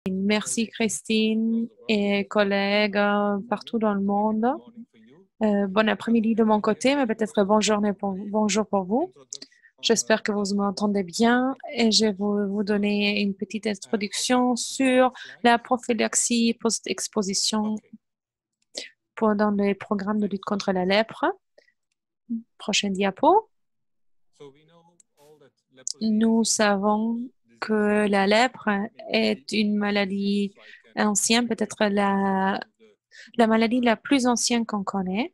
Merci Christine et collègues partout dans le monde. Bon après-midi de mon côté, mais peut-être bonjour pour vous. J'espère que vous m'entendez bien et je vais vous donner une petite introduction sur la prophylaxie post-exposition pendant les programmes de lutte contre la lèpre. Prochaine diapo. Nous savons que la lèpre est une maladie ancienne, peut-être la maladie la plus ancienne qu'on connaît.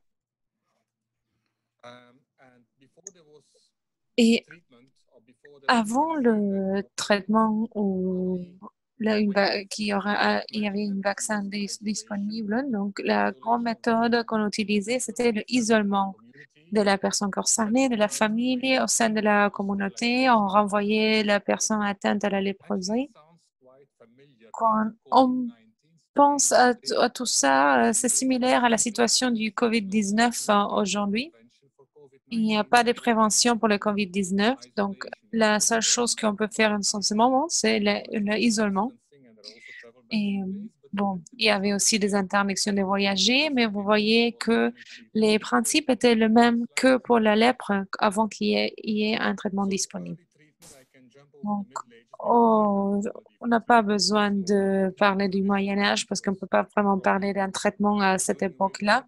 Et avant le traitement ou il y avait un vaccin disponible, donc la grande méthode qu'on utilisait, c'était l'isolement de la personne concernée, de la famille, au sein de la communauté. On renvoyait la personne atteinte à la léproserie. Quand on pense à tout ça, c'est similaire à la situation du COVID-19 aujourd'hui. Il n'y a pas de prévention pour le COVID-19, donc la seule chose qu'on peut faire en ce moment, c'est l'isolement. Et bon, il y avait aussi des interdictions de voyager, mais vous voyez que les principes étaient les mêmes que pour la lèpre avant qu'il y ait un traitement disponible. Donc, on n'a pas besoin de parler du Moyen Âge parce qu'on ne peut pas vraiment parler d'un traitement à cette époque-là.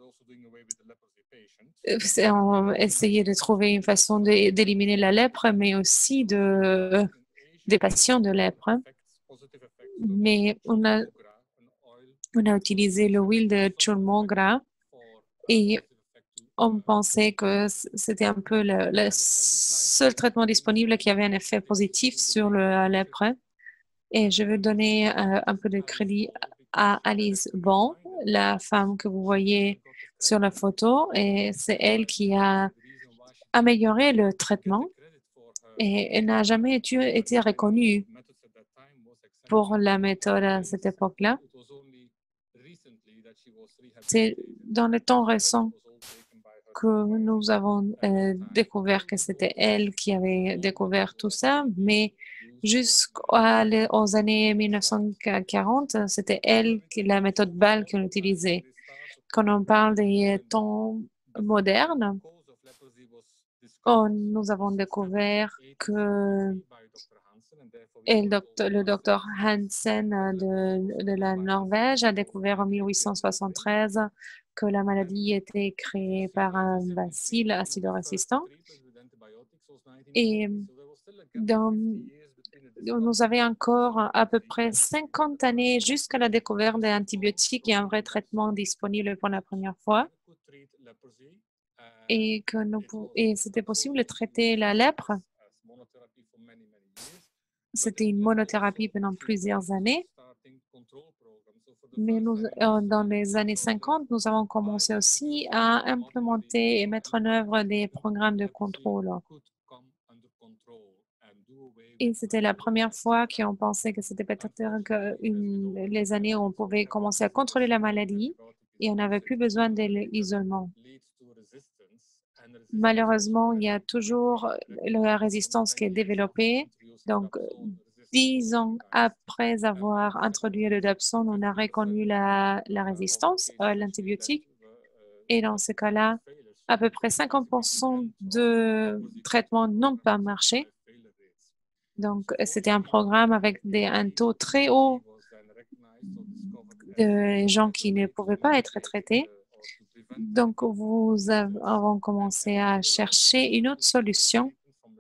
On essayait de trouver une façon d'éliminer la lèpre, mais aussi des patients de lèpre. Mais on a utilisé l'huile de Chulmogra et on pensait que c'était un peu le seul traitement disponible qui avait un effet positif sur la lèpre. Et je veux donner un peu de crédit à Alice Bon, la femme que vous voyez sur la photo, et c'est elle qui a amélioré le traitement et elle n'a jamais été reconnue pour la méthode à cette époque-là. C'est dans le temps récent que nous avons découvert que c'était elle qui avait découvert tout ça, mais jusqu'aux années 1940, c'était elle, la méthode Bâle qu'on utilisait. Quand on parle des temps modernes, nous avons découvert que le docteur Hansen de la Norvège a découvert en 1873 que la maladie était créée par un bacille acido-résistant. Et nous avions encore à peu près 50 années jusqu'à la découverte des antibiotiques et un vrai traitement disponible pour la première fois. Et c'était possible de traiter la lèpre. C'était une monothérapie pendant plusieurs années. Mais dans les années 50, nous avons commencé aussi à implémenter et mettre en œuvre des programmes de contrôle. Et c'était la première fois qu'on pensait que c'était peut-être les années où on pouvait commencer à contrôler la maladie et on n'avait plus besoin de l'isolement. Malheureusement, il y a toujours la résistance qui est développée. Donc, 10 ans après avoir introduit le dapsone, on a reconnu la résistance à l'antibiotique. Et dans ce cas-là, à peu près 50% de traitements n'ont pas marché. Donc, c'était un programme avec un taux très haut de gens qui ne pouvaient pas être traités. Donc, nous avons commencé à chercher une autre solution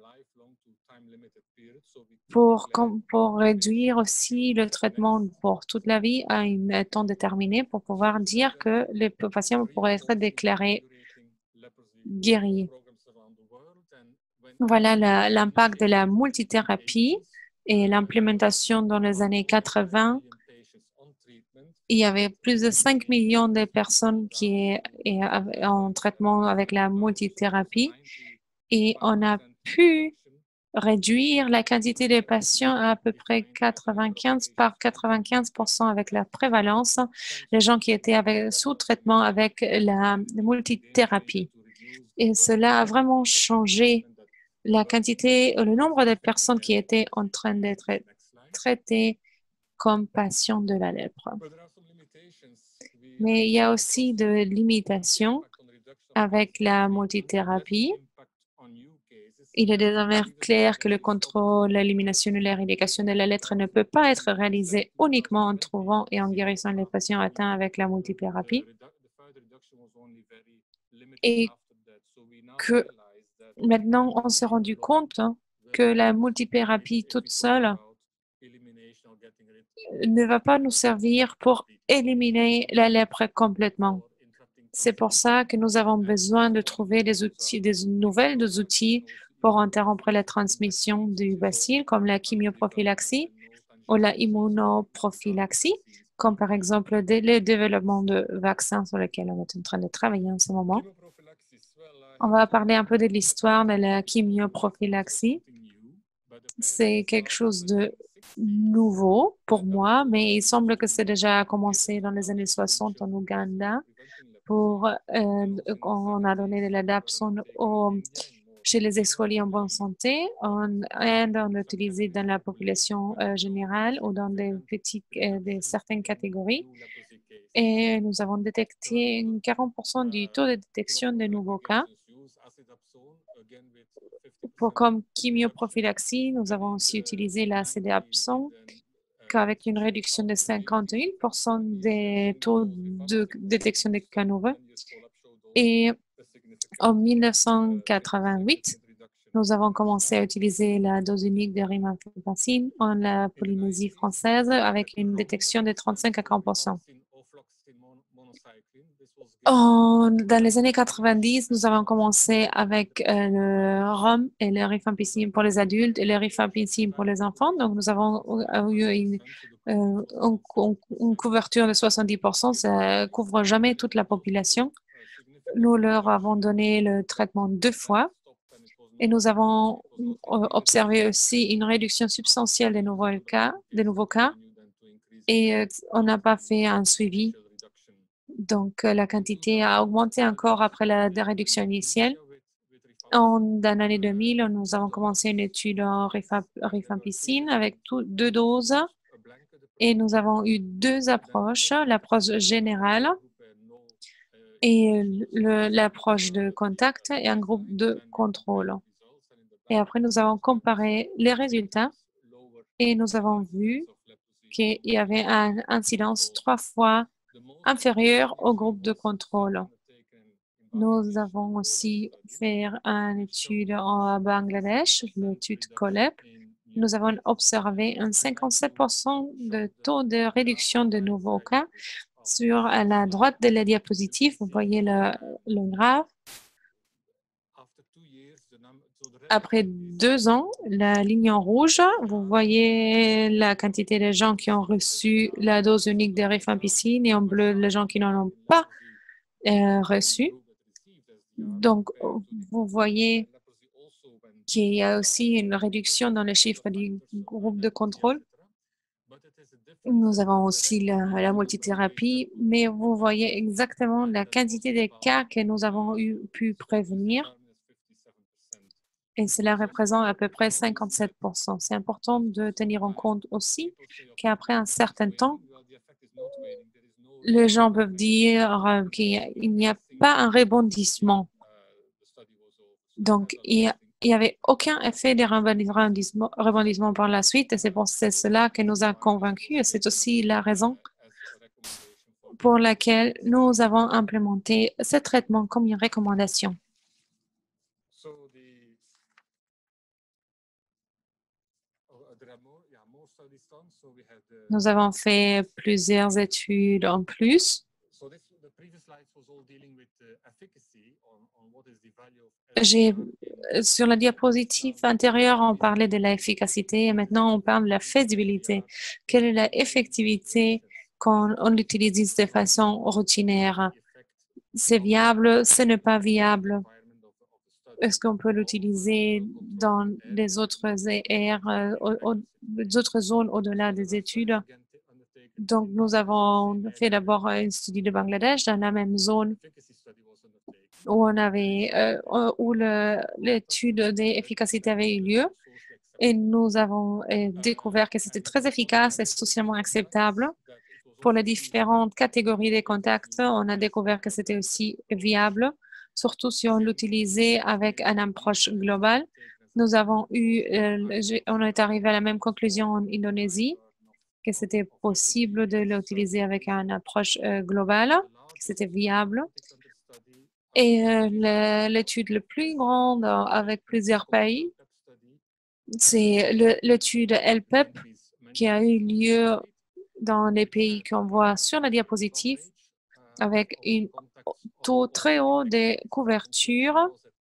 pour réduire aussi le traitement pour toute la vie à un temps déterminé pour pouvoir dire que les patients pourraient être déclarés guéris. Voilà l'impact de la multithérapie et l'implémentation dans les années 80. Il y avait plus de 5 millions de personnes qui étaient en traitement avec la multithérapie et on a pu réduire la quantité de patients à peu près 95% avec la prévalence des gens qui étaient sous traitement avec la multithérapie. Et cela a vraiment changé la quantité, le nombre de personnes qui étaient en train d'être traitées comme patients de la lèpre. Mais il y a aussi des limitations avec la multithérapie. Il est désormais clair que le contrôle, l'élimination ou l'éradication de la lèpre ne peut pas être réalisé uniquement en trouvant et en guérissant les patients atteints avec la multithérapie et que maintenant on s'est rendu compte que la multithérapie toute seule ne va pas nous servir pour éliminer la lèpre complètement. C'est pour ça que nous avons besoin de trouver des outils, des nouvelles outils pour interrompre la transmission du bacille, comme la chimioprophylaxie ou la immunoprophylaxie, comme par exemple le développement de vaccins sur lesquels on est en train de travailler en ce moment. On va parler un peu de l'histoire de la chimioprophylaxie. C'est quelque chose de nouveau pour moi, mais il semble que c'est déjà commencé dans les années 60 en Ouganda. On a donné de l'adaptation chez les escoliers en bonne santé. En Inde, on l'utilise dans la population générale ou dans certaines catégories. Et nous avons détecté 40% du taux de détection de nouveaux cas. Comme chimioprophylaxie, nous avons aussi utilisé la CDAPSON avec une réduction de 51% des taux de détection des cas nouveaux. Et en 1988, nous avons commencé à utiliser la dose unique de rifampicine en la Polynésie française avec une détection de 35 à 40%. Dans les années 90, nous avons commencé avec le rhum et le rifampicine pour les adultes et le rifampicine pour les enfants. Donc, nous avons eu une couverture de 70%. Ça ne couvre jamais toute la population. Nous leur avons donné le traitement 2 fois et nous avons observé aussi une réduction substantielle des nouveaux cas et on n'a pas fait un suivi. Donc, la quantité a augmenté encore après la réduction initiale. Dans l'année 2000, nous avons commencé une étude en rifampicine avec 2 doses et nous avons eu 2 approches, l'approche générale et l'approche de contact et un groupe de contrôle. Et après, nous avons comparé les résultats et nous avons vu qu'il y avait une incidence 3 fois inférieure au groupe de contrôle. Nous avons aussi fait une étude en Bangladesh, l'étude COLEP. Nous avons observé un 57% de taux de réduction de nouveaux cas. Sur la droite de la diapositive, vous voyez le graphe. Après 2 ans, la ligne en rouge, vous voyez la quantité de gens qui ont reçu la dose unique de rifampicine et en bleu, les gens qui n'en ont pas reçu. Donc, vous voyez qu'il y a aussi une réduction dans les chiffres du groupe de contrôle. Nous avons aussi la multithérapie, mais vous voyez exactement la quantité de cas que nous avons pu prévenir. Et cela représente à peu près 57%. C'est important de tenir en compte aussi qu'après un certain temps, les gens peuvent dire qu'il n'y a pas un rebondissement. Donc, il n'y avait aucun effet de rebondissement par la suite et c'est cela qui nous a convaincus et c'est aussi la raison pour laquelle nous avons implémenté ce traitement comme une recommandation. Nous avons fait plusieurs études en plus. Sur la diapositive antérieure, on parlait de l'efficacité et maintenant on parle de la faisabilité. Quelle est l'effectivité quand on l'utilise de façon routinière? C'est viable, ce n'est pas viable. Est-ce qu'on peut l'utiliser dans les autres aires, les autres zones au-delà des études? Donc, nous avons fait d'abord un étude de Bangladesh dans la même zone où l'étude d'efficacité avait eu lieu. Et nous avons découvert que c'était très efficace et socialement acceptable. Pour les différentes catégories de contacts, on a découvert que c'était aussi viable, surtout si on l'utilisait avec une approche globale. Nous avons on est arrivé à la même conclusion en Indonésie, que c'était possible de l'utiliser avec une approche globale, que c'était viable. Et l'étude la plus grande avec plusieurs pays, c'est l'étude LPEP qui a eu lieu dans les pays qu'on voit sur la diapositive avec un taux très haut de couverture.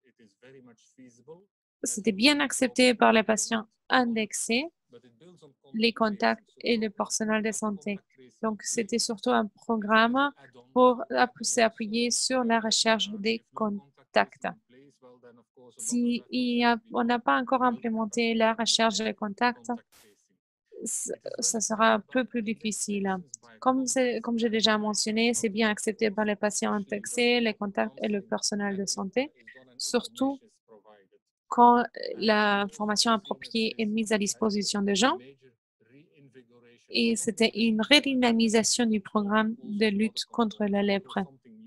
C'était bien accepté par les patients indexés, les contacts et le personnel de santé. Donc, c'était surtout un programme pour s'appuyer sur la recherche des contacts. Si on n'a pas encore implémenté la recherche des contacts, ça sera un peu plus difficile. Comme j'ai déjà mentionné, c'est bien accepté par les patients indexés, les contacts et le personnel de santé, surtout quand l'information appropriée est mise à disposition des gens. Et c'était une redynamisation du programme de lutte contre la lèpre.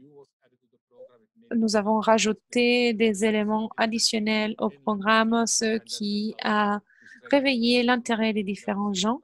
Nous avons rajouté des éléments additionnels au programme, ce qui a réveillé l'intérêt des différents gens.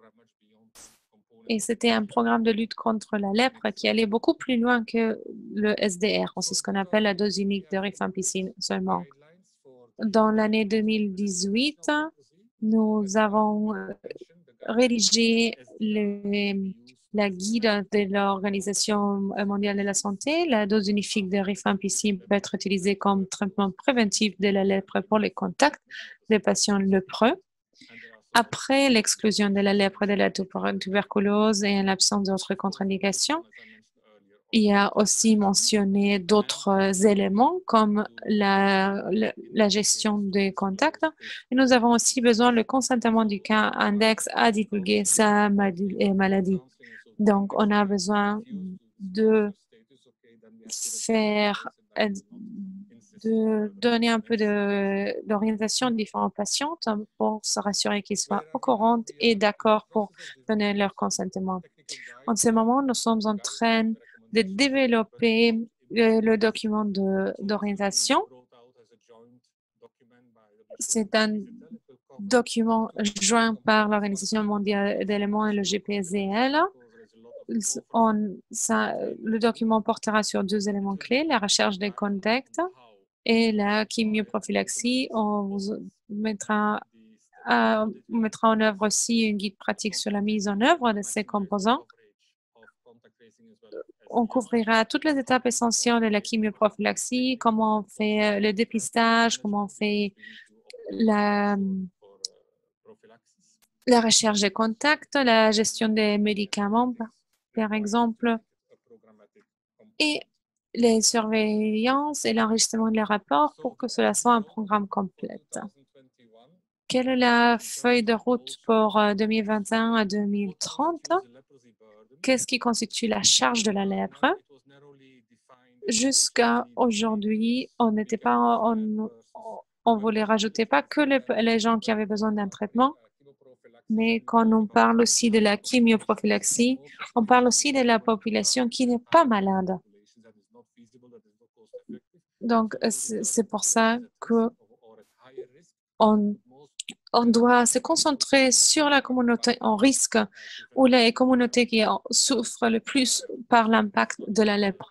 Et c'était un programme de lutte contre la lèpre qui allait beaucoup plus loin que le SDR. C'est ce qu'on appelle la dose unique de rifampicine seulement. Dans l'année 2018, nous avons rédigé la guide de l'Organisation mondiale de la santé. La dose unifique de rifampicine peut être utilisée comme traitement préventif de la lèpre pour les contacts des patients lépreux. Après l'exclusion de la lèpre et de la tuberculose et en l'absence d'autres contre-indications, il y a aussi mentionné d'autres éléments comme la gestion des contacts. Et nous avons aussi besoin du consentement du cas index à divulguer sa maladie. Donc, on a besoin de donner un peu d'orientation aux différents patients pour se rassurer qu'ils soient au courant et d'accord pour donner leur consentement. En ce moment, nous sommes en train de développer le document d'orientation. C'est un document joint par l'Organisation mondiale d'éléments et le GPSDL. Le document portera sur 2 éléments clés, la recherche des contacts et la chimioprophylaxie. On vous mettra en œuvre aussi une guide pratique sur la mise en œuvre de ces composants. On couvrira toutes les étapes essentielles de la chimioprophylaxie, comment on fait le dépistage, comment on fait la recherche des contacts, la gestion des médicaments, par exemple, et les surveillances et l'enregistrement des rapports pour que cela soit un programme complet. Quelle est la feuille de route pour 2021 à 2030? Qu'est-ce qui constitue la charge de la lèpre? Jusqu'à aujourd'hui, on voulait rajouter pas que les gens qui avaient besoin d'un traitement, mais quand on parle aussi de la chimioprophylaxie, on parle aussi de la population qui n'est pas malade. Donc, c'est pour ça que on doit se concentrer sur la communauté en risque ou les communautés qui souffrent le plus par l'impact de la lèpre.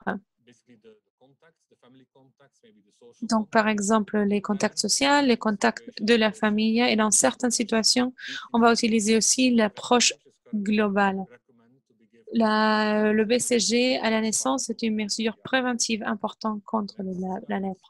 Donc, par exemple, les contacts sociaux, les contacts de la famille et dans certaines situations, on va utiliser aussi l'approche globale. Le BCG à la naissance est une mesure préventive importante contre la lèpre.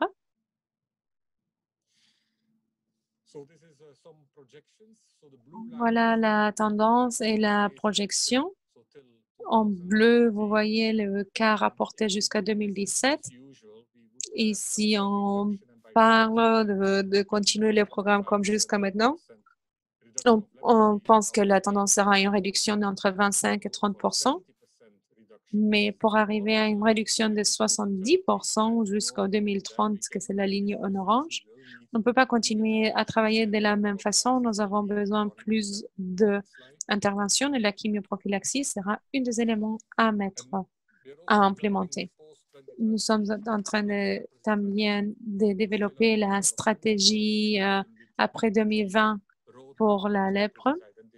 Voilà la tendance et la projection. En bleu, vous voyez le cas rapporté jusqu'à 2017. Et si on parle de continuer le programme comme jusqu'à maintenant, on pense que la tendance sera une réduction d'entre 25 et 30%. Mais pour arriver à une réduction de 70% jusqu'en 2030, que c'est la ligne en orange, On ne peut pas continuer à travailler de la même façon. Nous avons besoin plus d'intervention et la chimioprophylaxie sera un des éléments à implémenter. Nous sommes en train también de développer la stratégie après 2020 pour la lèpre.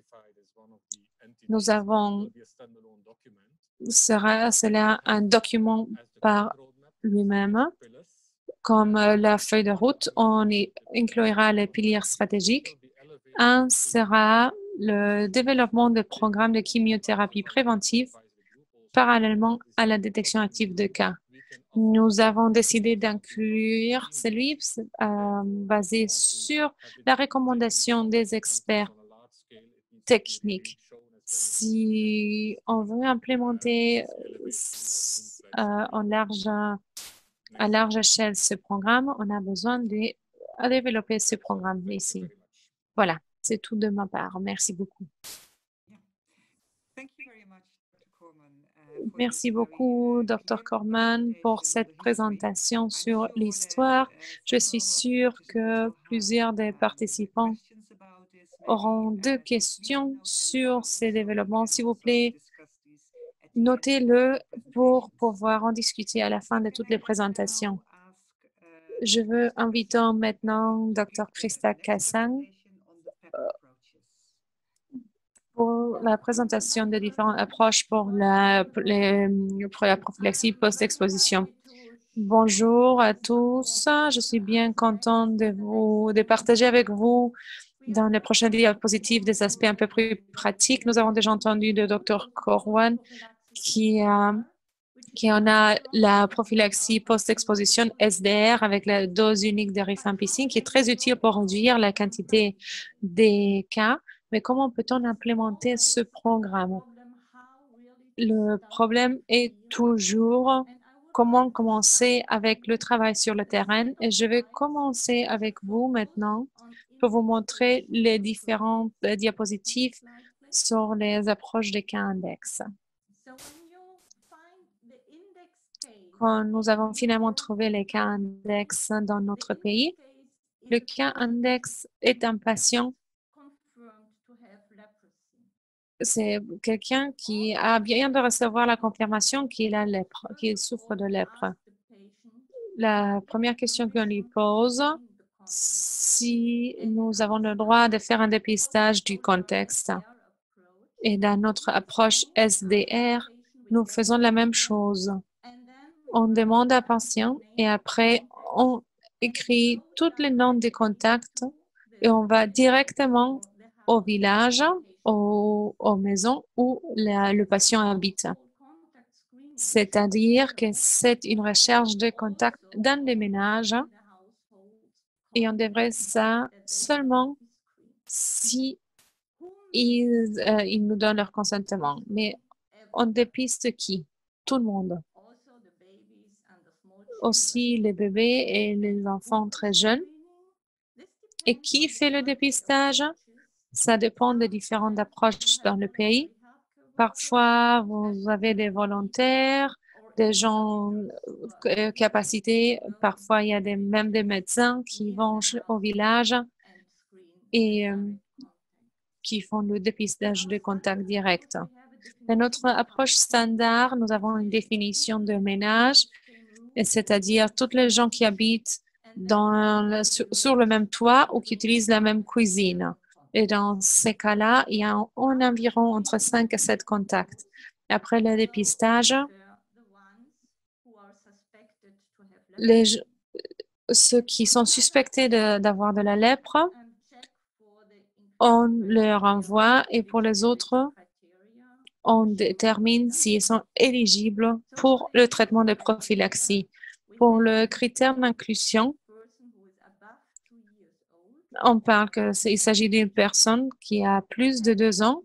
Nous avons, cela un document par lui-même. Comme la feuille de route, on y inclura les piliers stratégiques. Un sera le développement de programmes de chimiothérapie préventive parallèlement à la détection active de cas. Nous avons décidé d'inclure celui basé sur la recommandation des experts techniques. Si on veut implémenter à large échelle ce programme, on a besoin de développer ce programme ici. Voilà, c'est tout de ma part. Merci beaucoup. Merci beaucoup, Dr. Corman, pour cette présentation sur l'histoire. Je suis sûre que plusieurs des participants auront deux questions sur ces développements. S'il vous plaît, notez-le pour pouvoir en discuter à la fin de toutes les présentations. Je veux inviter maintenant Dr. Christa Kassang pour la présentation des différentes approches pour la prophylaxie post-exposition. Bonjour à tous. Je suis bien contente de partager avec vous dans les prochaines diapositives des aspects un peu plus pratiques. Nous avons déjà entendu de Dr. Corwan qui en a la prophylaxie post-exposition SDR avec la dose unique de rifampicine qui est très utile pour réduire la quantité des cas. Mais comment peut-on implémenter ce programme? Le problème est toujours comment commencer avec le travail sur le terrain et je vais commencer avec vous maintenant pour vous montrer les différentes diapositives sur les approches des cas index. Quand nous avons finalement trouvé les cas index dans notre pays, le cas index est un patient, c'est quelqu'un qui vient de recevoir la confirmation qu'il a lèpre, qu'il souffre de lèpre. La première question qu'on lui pose, si nous avons le droit de faire un dépistage du contexte. Et dans notre approche SDR, nous faisons la même chose. On demande à patient et après, on écrit tous les noms des contacts et on va directement au village, aux maisons où le patient habite. C'est-à-dire que c'est une recherche de contacts dans les ménages et on devrait ça seulement si ils nous donnent leur consentement. Mais on dépiste qui? Tout le monde. Aussi les bébés et les enfants très jeunes. Et qui fait le dépistage? Ça dépend des différentes approches dans le pays. Parfois, vous avez des volontaires, des gens capacités. Parfois, il y a même des médecins qui vont au village et qui font le dépistage de contact direct. Dans notre approche standard, nous avons une définition de ménage, c'est-à-dire toutes les gens qui habitent sur le même toit ou qui utilisent la même cuisine. Et dans ces cas-là, il y a environ entre 5 et 7 contacts. Après le dépistage, ceux qui sont suspectés d'avoir de la lèpre, on leur envoie et pour les autres, on détermine s'ils sont éligibles pour le traitement de prophylaxie. Pour le critère d'inclusion, on parle qu'il s'agit d'une personne qui a plus de 2 ans,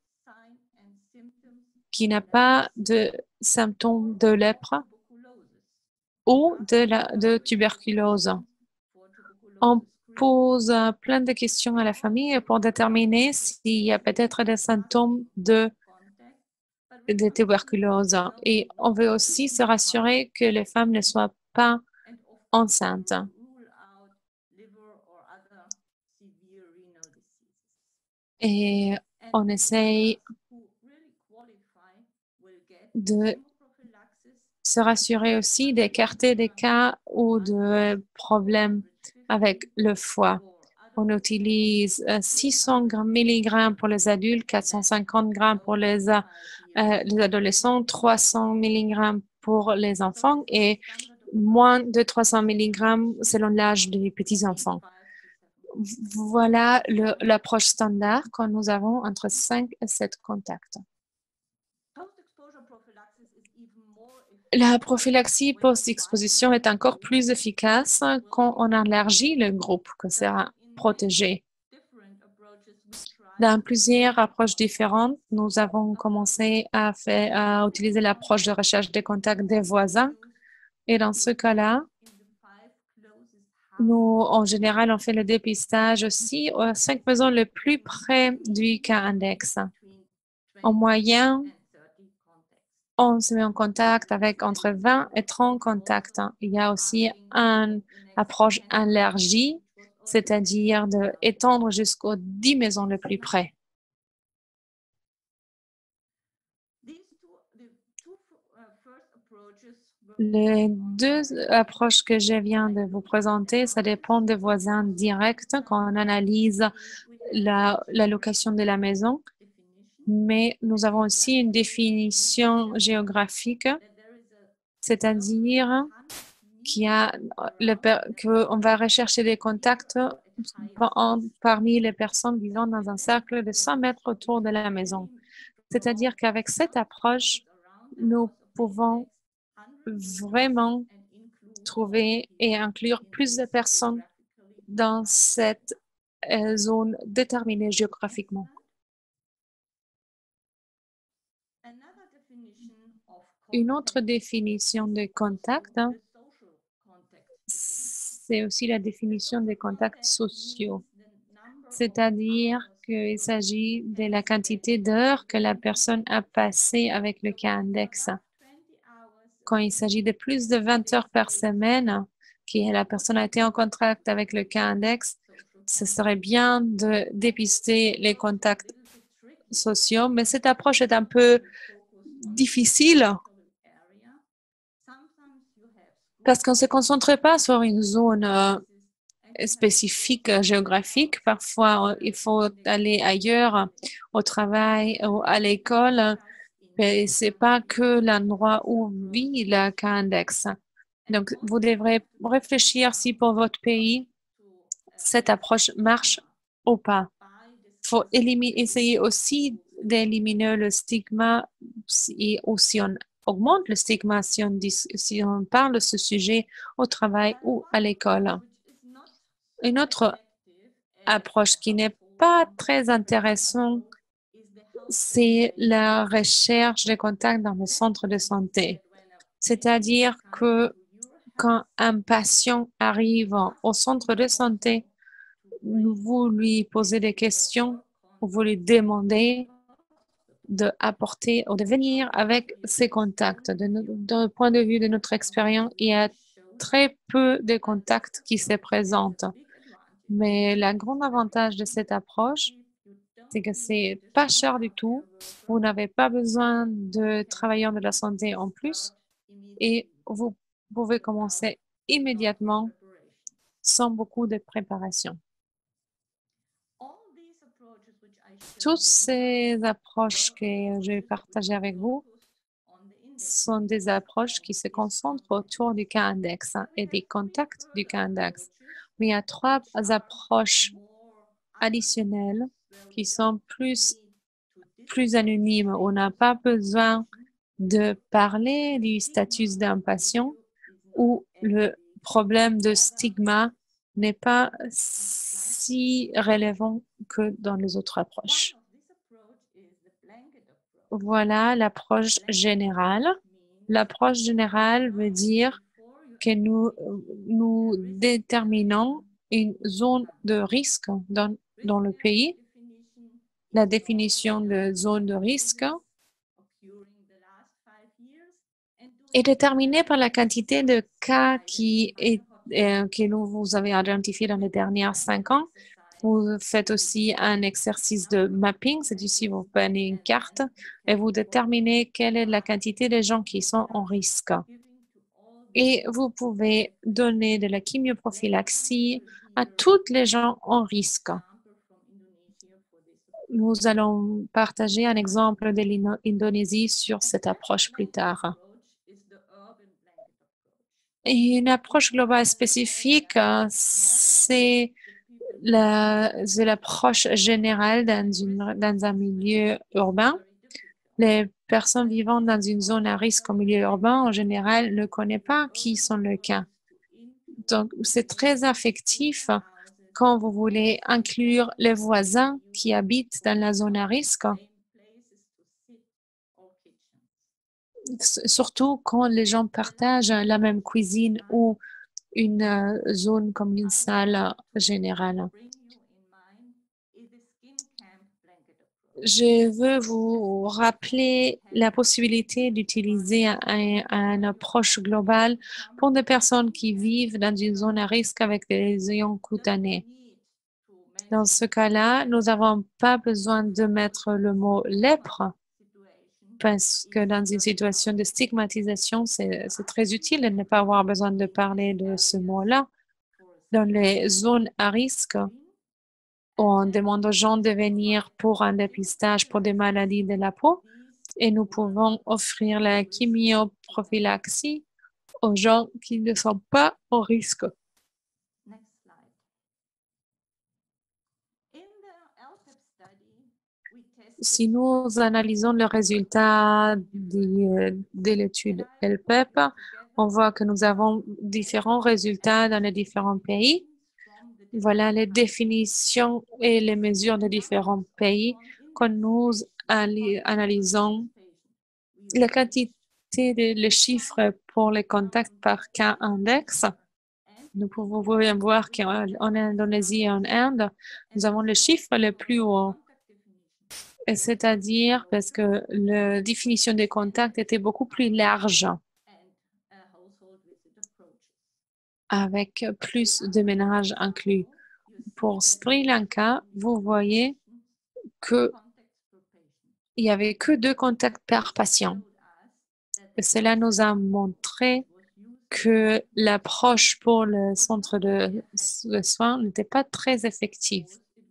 qui n'a pas de symptômes de lèpre ou de tuberculose. On pose plein de questions à la famille pour déterminer s'il y a peut-être des symptômes de tuberculose. Et on veut aussi se rassurer que les femmes ne soient pas enceintes. Et on essaye de se rassurer aussi d'écarter des cas ou de problèmes avec le foie. On utilise 600 mg pour les adultes, 450 grammes pour les adolescents, 300 mg pour les enfants et moins de 300 mg selon l'âge des petits-enfants. Voilà l'approche standard quand nous avons entre 5 et 7 contacts. La prophylaxie post-exposition est encore plus efficace quand on élargit le groupe que sera protégé. Dans plusieurs approches différentes, nous avons commencé à utiliser l'approche de recherche des contacts des voisins. Et dans ce cas-là, nous, en général, on fait le dépistage aussi aux 5 maisons les plus près du cas index. En moyenne, on se met en contact avec entre 20 et 30 contacts. Il y a aussi une approche élargie, c'est-à-dire d'étendre jusqu'aux 10 maisons les plus près. Les deux approches que je viens de vous présenter, ça dépend des voisins directs quand on analyse la location de la maison, mais nous avons aussi une définition géographique, c'est-à-dire qu'on va rechercher des contacts parmi les personnes vivant dans un cercle de 100 mètres autour de la maison. C'est-à-dire qu'avec cette approche, nous pouvons vraiment trouver et inclure plus de personnes dans cette zone déterminée géographiquement. Une autre définition de contact, c'est aussi la définition des contacts sociaux, c'est-à-dire qu'il s'agit de la quantité d'heures que la personne a passé avec le cas index. Quand il s'agit de plus de 20 heures par semaine, que la personne a été en contact avec le cas index, ce serait bien de dépister les contacts sociaux, mais cette approche est un peu difficile parce qu'on ne se concentre pas sur une zone spécifique géographique. Parfois, il faut aller ailleurs, au travail ou à l'école. Mais ce n'est pas que l'endroit où vit le cas index. Donc, vous devrez réfléchir si pour votre pays, cette approche marche ou pas. Il faut essayer aussi d'éliminer le stigma et si on augmente le stigma si on parle de ce sujet au travail ou à l'école. Une autre approche qui n'est pas très intéressante, c'est la recherche de contacts dans le centre de santé. C'est-à-dire que quand un patient arrive au centre de santé, vous lui posez des questions, vous lui demandez d'apporter ou de venir avec ses contacts. D'un point de vue de notre expérience, il y a très peu de contacts qui se présentent. Mais le grand avantage de cette approche, c'est que c'est pas cher du tout. Vous n'avez pas besoin de travailleurs de la santé en plus et vous pouvez commencer immédiatement sans beaucoup de préparation. Toutes ces approches que je vais partager avec vous sont des approches qui se concentrent autour du cas index et des contacts du cas index. Mais il y a 3 approches additionnelles qui sont plus anonymes. On n'a pas besoin de parler du statut d'un patient où le problème de stigma n'est pas si relevant que dans les autres approches. Voilà l'approche générale. L'approche générale veut dire que nous déterminons une zone de risque dans le pays. La définition de zone de risque est déterminée par la quantité de cas que vous avez identifiés dans les dernières 5 ans Vous faites aussi un exercice de mapping, c'est ici vous prenez une carte et vous déterminez quelle est la quantité de gens qui sont en risque. Et vous pouvez donner de la chimioprophylaxie à toutes les gens en risque. Nous allons partager un exemple de l'Indonésie sur cette approche plus tard. Et une approche globale spécifique, c'est l'approche générale dans un milieu urbain. Les personnes vivant dans une zone à risque au milieu urbain, en général, ne connaissent pas qui sont le cas. Donc, c'est très affectif quand vous voulez inclure les voisins qui habitent dans la zone à risque, surtout quand les gens partagent la même cuisine ou une zone comme une salle générale. Je veux vous rappeler la possibilité d'utiliser une approche globale pour des personnes qui vivent dans une zone à risque avec des lésions cutanées. Dans ce cas-là, nous n'avons pas besoin de mettre le mot lèpre parce que dans une situation de stigmatisation, c'est très utile de ne pas avoir besoin de parler de ce mot-là. Dans les zones à risque, on demande aux gens de venir pour un dépistage pour des maladies de la peau et nous pouvons offrir la chimioprophylaxie aux gens qui ne sont pas au risque. Si nous analysons le résultat de l'étude LPEP, on voit que nous avons différents résultats dans les différents pays. Voilà les définitions et les mesures de différents pays. Quand nous analysons la quantité de chiffres pour les contacts par cas index, nous pouvons voir qu'en Indonésie et en Inde, nous avons le chiffre le plus haut. C'est-à-dire parce que la définition des contacts était beaucoup plus large, avec plus de ménages inclus. Pour Sri Lanka, vous voyez qu'il n'y avait que 2 contacts par patient. Et cela nous a montré que l'approche pour le centre de soins n'était pas très effective.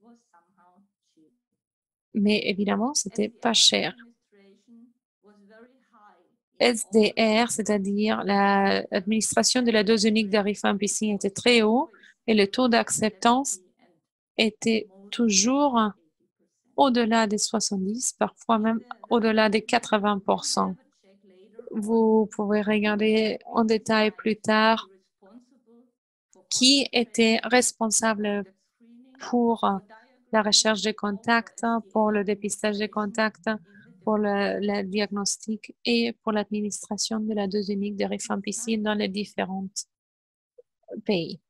Mais évidemment, c'était pas cher. SDR, c'est-à-dire l'administration de la dose unique de rifampicine, était très haut et le taux d'acceptance était toujours au-delà des 70, parfois même au-delà des 80%. Vous pouvez regarder en détail plus tard qui était responsable pour la recherche des contacts, pour le dépistage des contacts, pour le diagnostic et pour l'administration de la dose unique de rifampicine dans les différents pays.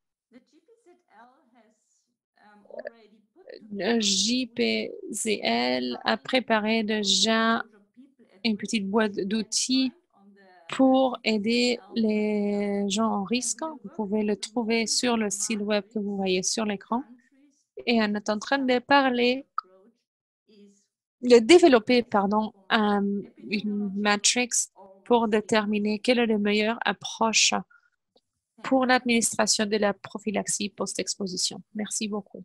Le JPCL a préparé déjà une petite boîte d'outils pour aider les gens en risque. Vous pouvez le trouver sur le site web que vous voyez sur l'écran. Et on est en train de développer une matrix pour déterminer quelle est la meilleure approche pour l'administration de la prophylaxie post-exposition. Merci beaucoup.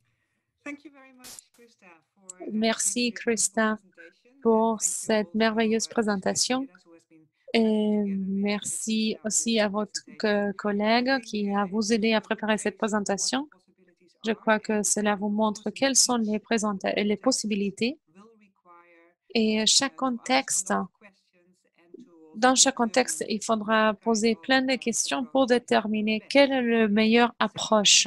Merci, Krista, pour cette merveilleuse présentation. Et merci aussi à votre collègue qui a vous aidé à préparer cette présentation. Je crois que cela vous montre quelles sont les possibilités. Et dans chaque contexte, il faudra poser plein de questions pour déterminer quelle est la meilleure approche.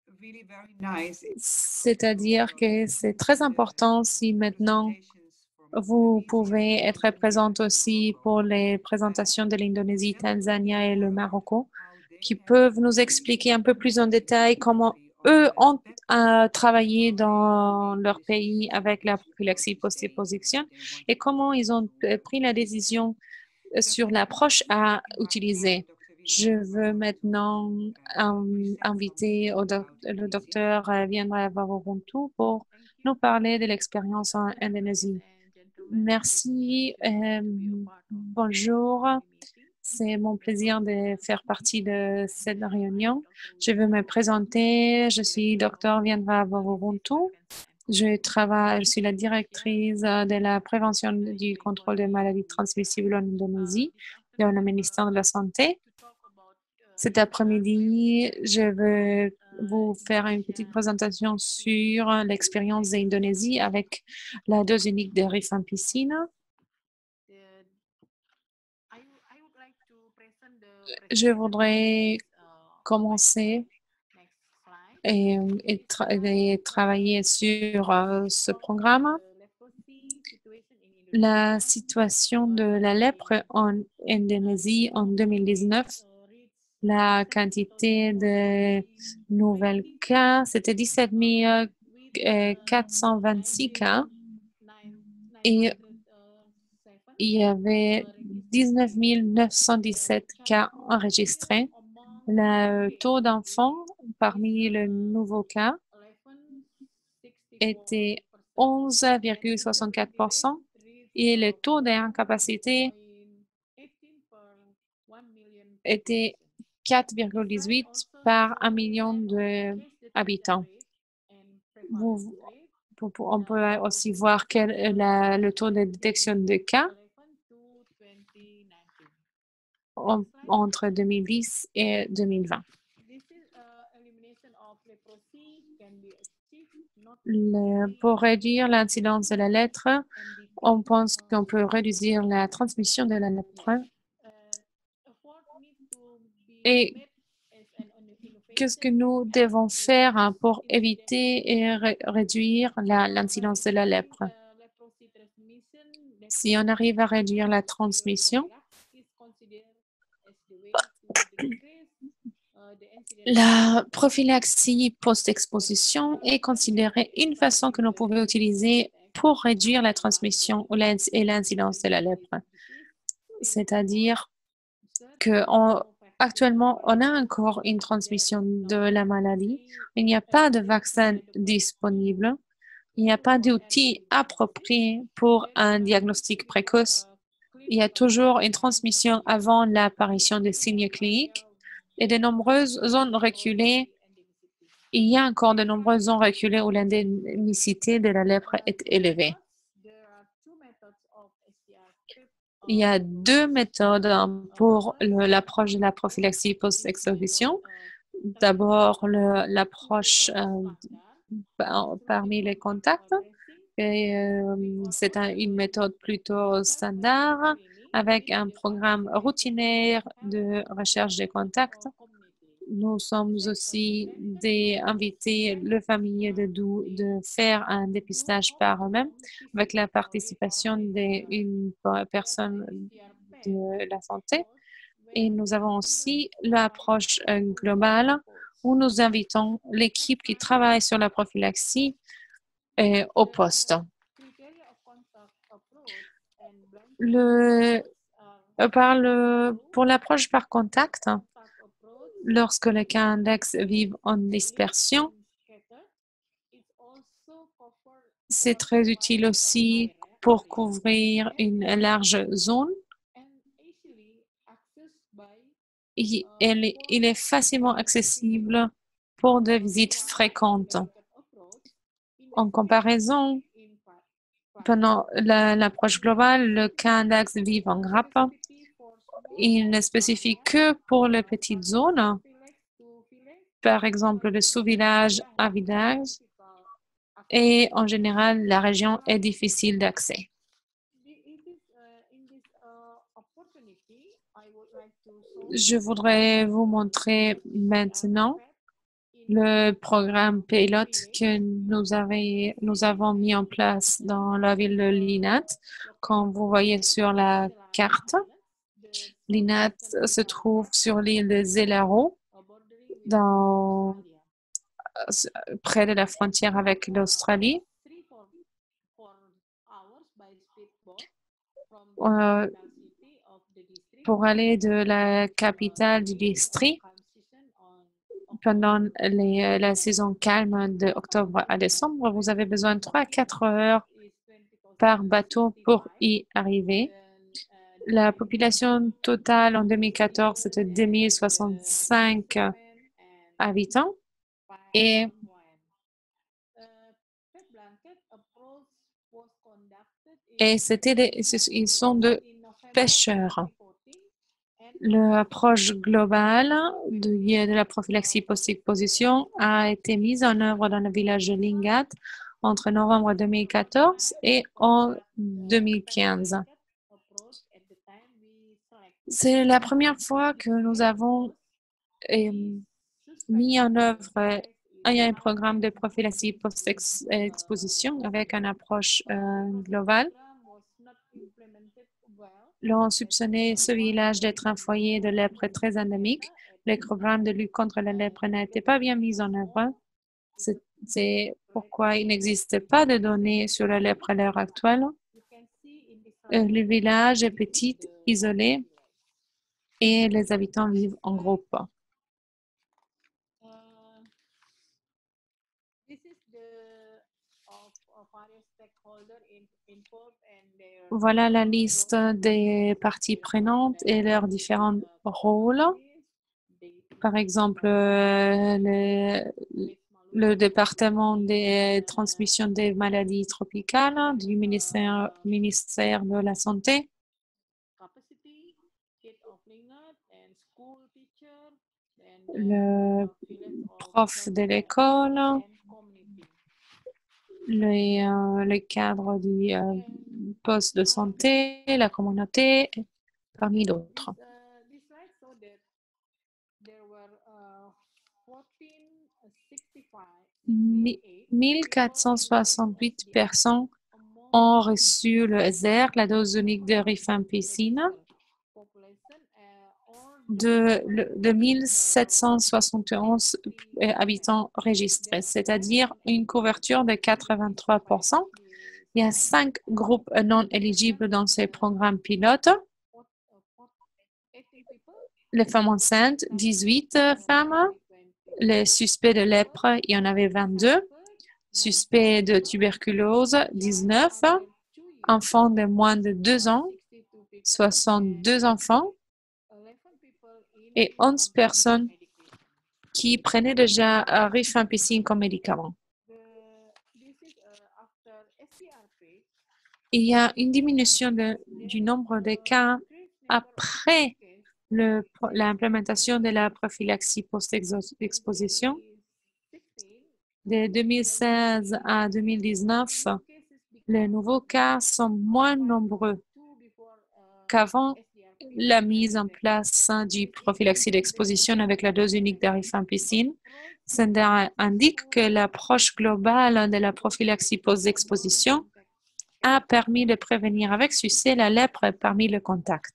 C'est-à-dire que c'est très important si maintenant vous pouvez être présente aussi pour les présentations de l'Indonésie, Tanzanie et le Maroc, qui peuvent nous expliquer un peu plus en détail comment eux ont travaillé dans leur pays avec la prophylaxie post-exposition et comment ils ont pris la décision sur l'approche à utiliser. Je veux maintenant inviter le docteur Viendra Vavuruntu pour nous parler de l'expérience en Indonésie. Merci. Bonjour. C'est mon plaisir de faire partie de cette réunion. Je veux me présenter. Je suis Dr. Viendra Vavuruntu. Je suis la directrice de la prévention du contrôle des maladies transmissibles en Indonésie dans le ministère de la Santé. Cet après-midi, je veux vous faire une petite présentation sur l'expérience d'Indonésie avec la dose unique de rifampicine. Je voudrais commencer et travailler sur ce programme. La situation de la lèpre en Indonésie en 2019, la quantité de nouvelles cas, c'était 17 426 cas et il y avait 19 917 cas enregistrés. Le taux d'enfants parmi les nouveaux cas était 11,64% et le taux d'incapacité était 4,18 par 1 million d'habitants. On peut aussi voir quel est le taux de détection de cas entre 2010 et 2020. Pour réduire l'incidence de la lèpre, on pense qu'on peut réduire la transmission de la lèpre. Et qu'est-ce que nous devons faire pour éviter et réduire l'incidence de la lèpre? Si on arrive à réduire la transmission, la prophylaxie post-exposition est considérée une façon que nous pouvons utiliser pour réduire la transmission et l'incidence de la lèpre. C'est-à-dire qu'actuellement, on a encore une transmission de la maladie. Il n'y a pas de vaccin disponible. Il n'y a pas d'outils appropriés pour un diagnostic précoce. Il y a toujours une transmission avant l'apparition des signes cliniques et de nombreuses zones reculées. Il y a encore de nombreuses zones reculées où l'endémicité de la lèpre est élevée. Il y a deux méthodes pour l'approche de la prophylaxie post-exposition. D'abord, l'approche parmi les contacts. C'est une méthode plutôt standard avec un programme routinaire de recherche de contacts. Nous sommes aussi invités les familles de faire un dépistage par eux-mêmes avec la participation d'une personne de la santé. Et nous avons aussi l'approche globale où nous invitons l'équipe qui travaille sur la prophylaxie au poste. Pour l'approche par contact, lorsque les cas index vivent en dispersion, c'est très utile aussi pour couvrir une large zone. Il est facilement accessible pour des visites fréquentes. En comparaison, pendant l'approche globale, le cas index vit en grappe. Il ne spécifie que pour les petites zones, par exemple le sous-village à village, et en général, la région est difficile d'accès. Je voudrais vous montrer maintenant le programme pilote que nous avons mis en place dans la ville de Linat. Comme vous voyez sur la carte, Linat se trouve sur l'île de Zelaro, près de la frontière avec l'Australie. pour aller de la capitale du district pendant la saison calme de octobre à décembre. Vous avez besoin de 3 à 4 heures par bateau pour y arriver. La population totale en 2014, c'était 2065 habitants et ils sont de pêcheurs. L'approche globale de la prophylaxie post-exposition a été mise en œuvre dans le village de Lingat entre novembre 2014 et en 2015. C'est la première fois que nous avons mis en œuvre un programme de prophylaxie post-exposition avec une approche globale. L'on soupçonnait ce village d'être un foyer de lèpre très endémique. Le programme de lutte contre la lèpre n'a été pas bien mis en œuvre. C'est pourquoi il n'existe pas de données sur la lèpre à l'heure actuelle. Le village est petit, isolé, et les habitants vivent en groupe. Voilà la liste des parties prenantes et leurs différents rôles. Par exemple, le département des transmissions des maladies tropicales du ministère de la Santé, le prof de l'école, le cadre du poste de santé, la communauté, parmi d'autres. 1468 personnes ont reçu le ZER, la dose unique de rifampicine, de 1771 habitants registrés, c'est-à-dire une couverture de 83%. Il y a 5 groupes non éligibles dans ces programmes pilotes. Les femmes enceintes, 18 femmes. Les suspects de lèpre, il y en avait 22. Suspects de tuberculose, 19. Enfants de moins de 2 ans, 62 enfants. Et 11 personnes qui prenaient déjà rifampicine comme médicament. Il y a une diminution du nombre de cas après l'implémentation de la prophylaxie post-exposition. De 2016 à 2019, les nouveaux cas sont moins nombreux qu'avant la mise en place du prophylaxie d'exposition avec la dose unique de rifampicine. Ça indique que l'approche globale de la prophylaxie post-exposition a permis de prévenir avec succès la lèpre parmi les contacts.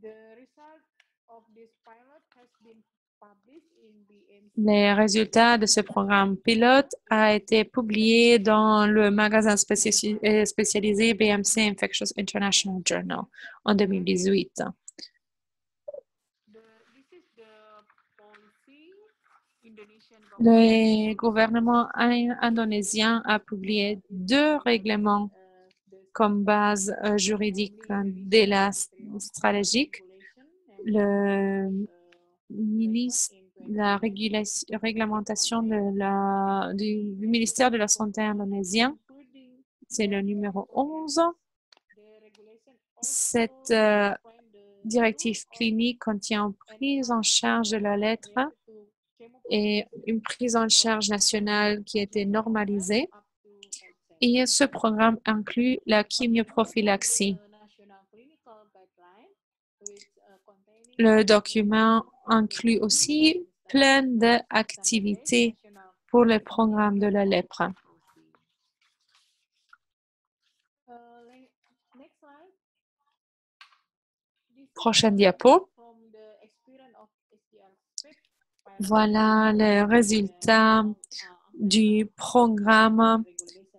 Les résultats de ce programme pilote ont été publiés dans le magazine spécialisé BMC Infectious International Journal en 2018. Le gouvernement indonésien a publié 2 règlements comme base juridique de la stratégique. La réglementation du ministère de la Santé indonésien, c'est le numéro 11. Cette directive clinique contient une prise en charge de la lettre et une prise en charge nationale qui a été normalisée. Et ce programme inclut la chimioprophylaxie. Le document inclut aussi plein d'activités pour le programme de la lèpre. Prochaine diapo. Voilà les résultats du programme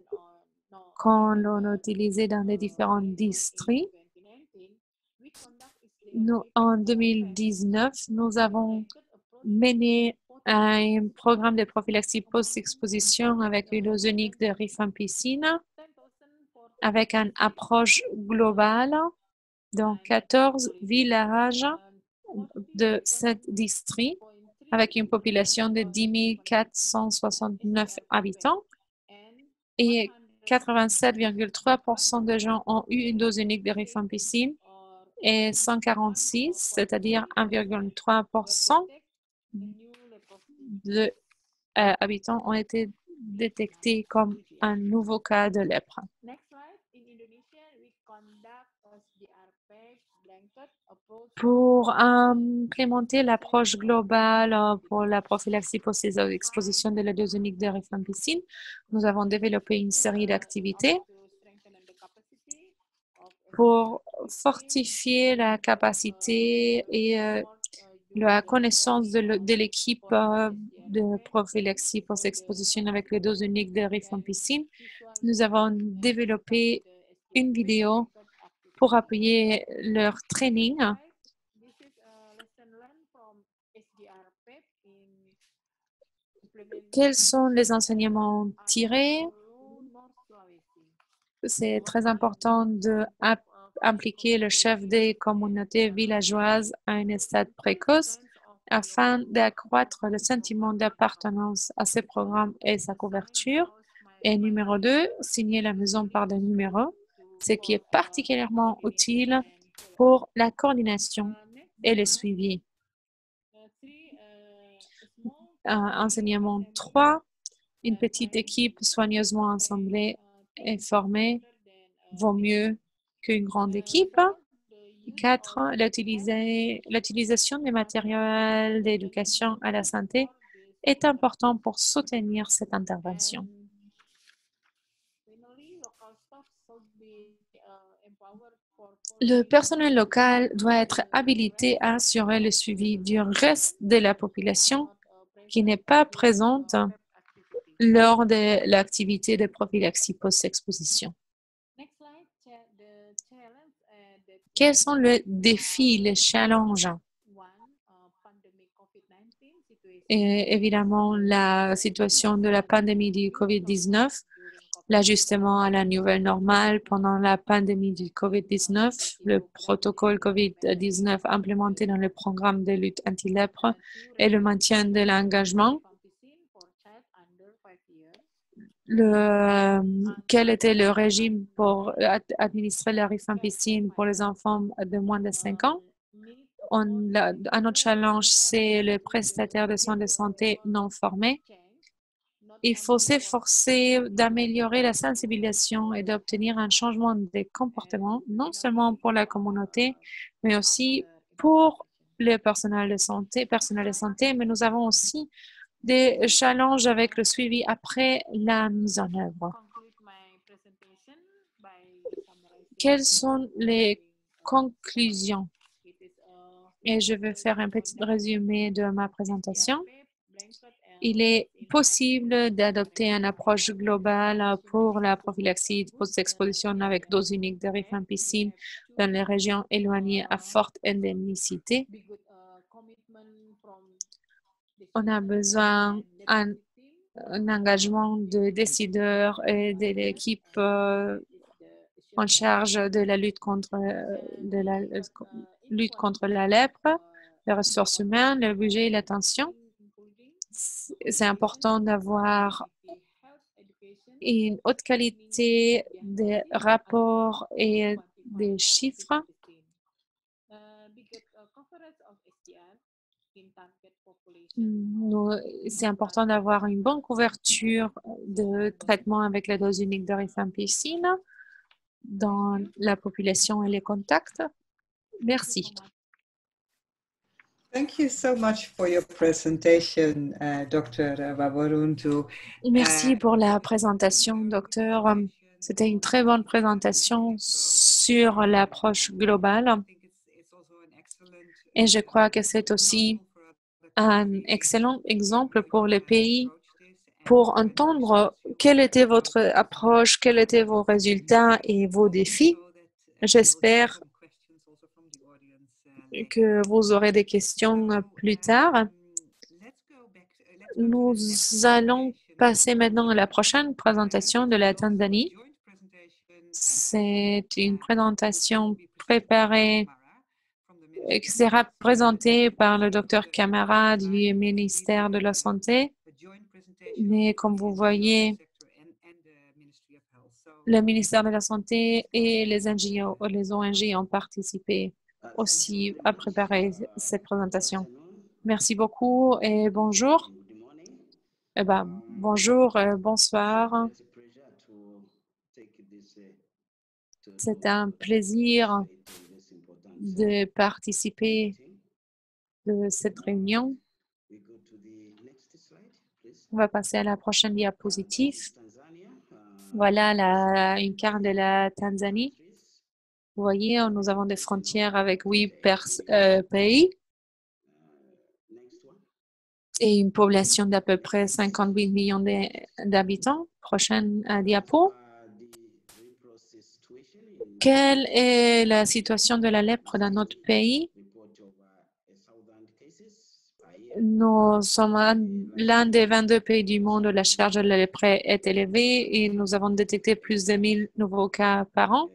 qu'on a utilisé dans les différents districts. En 2019, nous avons mené un programme de prophylaxie post-exposition avec une dose unique de rifampicine avec une approche globale dans 14 villages de 7 districts avec une population de 10 469 habitants et 87,3% de gens ont eu une dose unique de rifampicine et 146, c'est-à-dire 1,3% de habitants ont été détectés comme un nouveau cas de lèpre. Pour implémenter l'approche globale pour la prophylaxie post-exposition de la dose unique de rifampicine, nous avons développé une série d'activités pour fortifier la capacité et la connaissance de l'équipe de prophylaxie post-exposition avec les doses uniques de rifampicine. Nous avons développé une vidéo pour appuyer leur training. Quels sont les enseignements tirés? C'est très important d'impliquer le chef des communautés villageoises à un stade précoce afin d'accroître le sentiment d'appartenance à ces programmes et sa couverture. Et numéro 2, signer la maison par des numéros, ce qui est particulièrement utile pour la coordination et le suivi. Enseignement 3, une petite équipe soigneusement assemblée et formée vaut mieux qu'une grande équipe. 4, l'utilisation des matériels d'éducation à la santé est important pour soutenir cette intervention. Le personnel local doit être habilité à assurer le suivi du reste de la population qui n'est pas présente lors de l'activité de prophylaxie post-exposition. Quels sont les défis, les challenges? Et évidemment, la situation de la pandémie du COVID-19, l'ajustement à la nouvelle normale pendant la pandémie du COVID-19, le protocole COVID-19 implémenté dans le programme de lutte anti-lèpre et le maintien de l'engagement. Quel était le régime pour administrer la rifampicine pour les enfants de moins de 5 ans? Un autre challenge, c'est le prestataire de soins de santé non formé. Il faut s'efforcer d'améliorer la sensibilisation et d'obtenir un changement de comportement, non seulement pour la communauté, mais aussi pour le personnel de santé, mais nous avons aussi des challenges avec le suivi après la mise en œuvre. Quelles sont les conclusions? Et je vais faire un petit résumé de ma présentation. Il est possible d'adopter une approche globale pour la prophylaxie post-exposition avec dose unique de rifampicine dans les régions éloignées à forte endémicité. On a besoin d'un engagement de décideurs et de l'équipe en charge de la lutte contre la lèpre, les ressources humaines, le budget et l'attention. C'est important d'avoir une haute qualité des rapports et des chiffres. C'est important d'avoir une bonne couverture de traitement avec la dose unique de rifampicine dans la population et les contacts. Merci. Thank you so much for your presentation, Dr. Vavoruntu. Merci pour la présentation, docteur. C'était une très bonne présentation sur l'approche globale. Et je crois que c'est aussi un excellent exemple pour les pays pour entendre quelle était votre approche, quels étaient vos résultats et vos défis. J'espère que vous aurez des questions plus tard. Nous allons passer maintenant à la prochaine présentation de la Tanzanie. C'est une présentation préparée qui sera présentée par le docteur Camara du ministère de la Santé. Mais comme vous voyez, le ministère de la Santé et les ONG ont participé aussi à préparer cette présentation. Merci beaucoup et bonjour. Bonjour, bonsoir. C'est un plaisir de participer de cette réunion. On va passer à la prochaine diapositive. Voilà une carte de la Tanzanie. Vous voyez, nous avons des frontières avec 8 pays et une population d'à peu près 58 millions d'habitants. Prochaine diapo. Quelle est la situation de la lèpre dans notre pays? Nous sommes l'un des 22 pays du monde où la charge de la lèpre est élevée et nous avons détecté plus de 1000 nouveaux cas par an.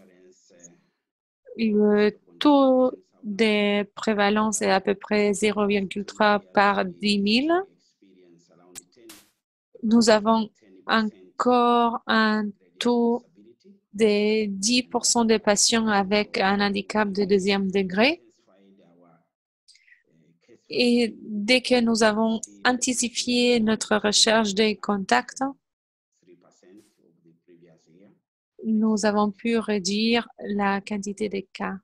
Le taux de prévalence est à peu près 0,3 par 10 000. Nous avons encore un taux de 10% des patients avec un handicap de deuxième degré. Et dès que nous avons intensifié notre recherche des contacts, nous avons pu réduire la quantité de cas.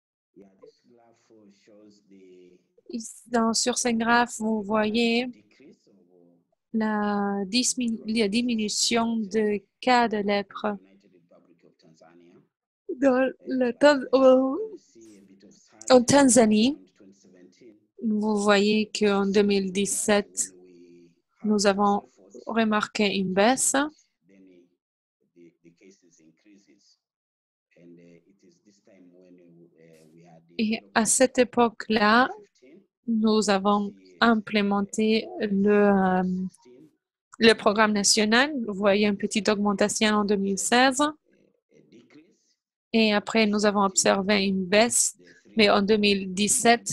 Sur ce graphe, vous voyez la diminution de cas de lèpre en Tanzanie. Vous voyez qu'en 2017, nous avons remarqué une baisse. Et à cette époque-là, nous avons implémenté le programme national. Vous voyez une petite augmentation en 2016. Et après, nous avons observé une baisse. Mais en 2017,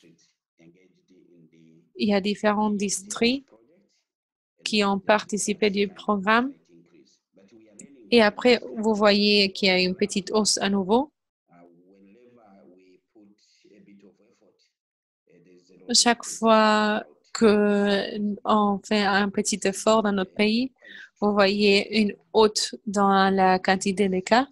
il y a différents districts qui ont participé du programme. Et après, vous voyez qu'il y a une petite hausse à nouveau. Chaque fois qu'on fait un petit effort dans notre pays, vous voyez une hausse dans la quantité de cas.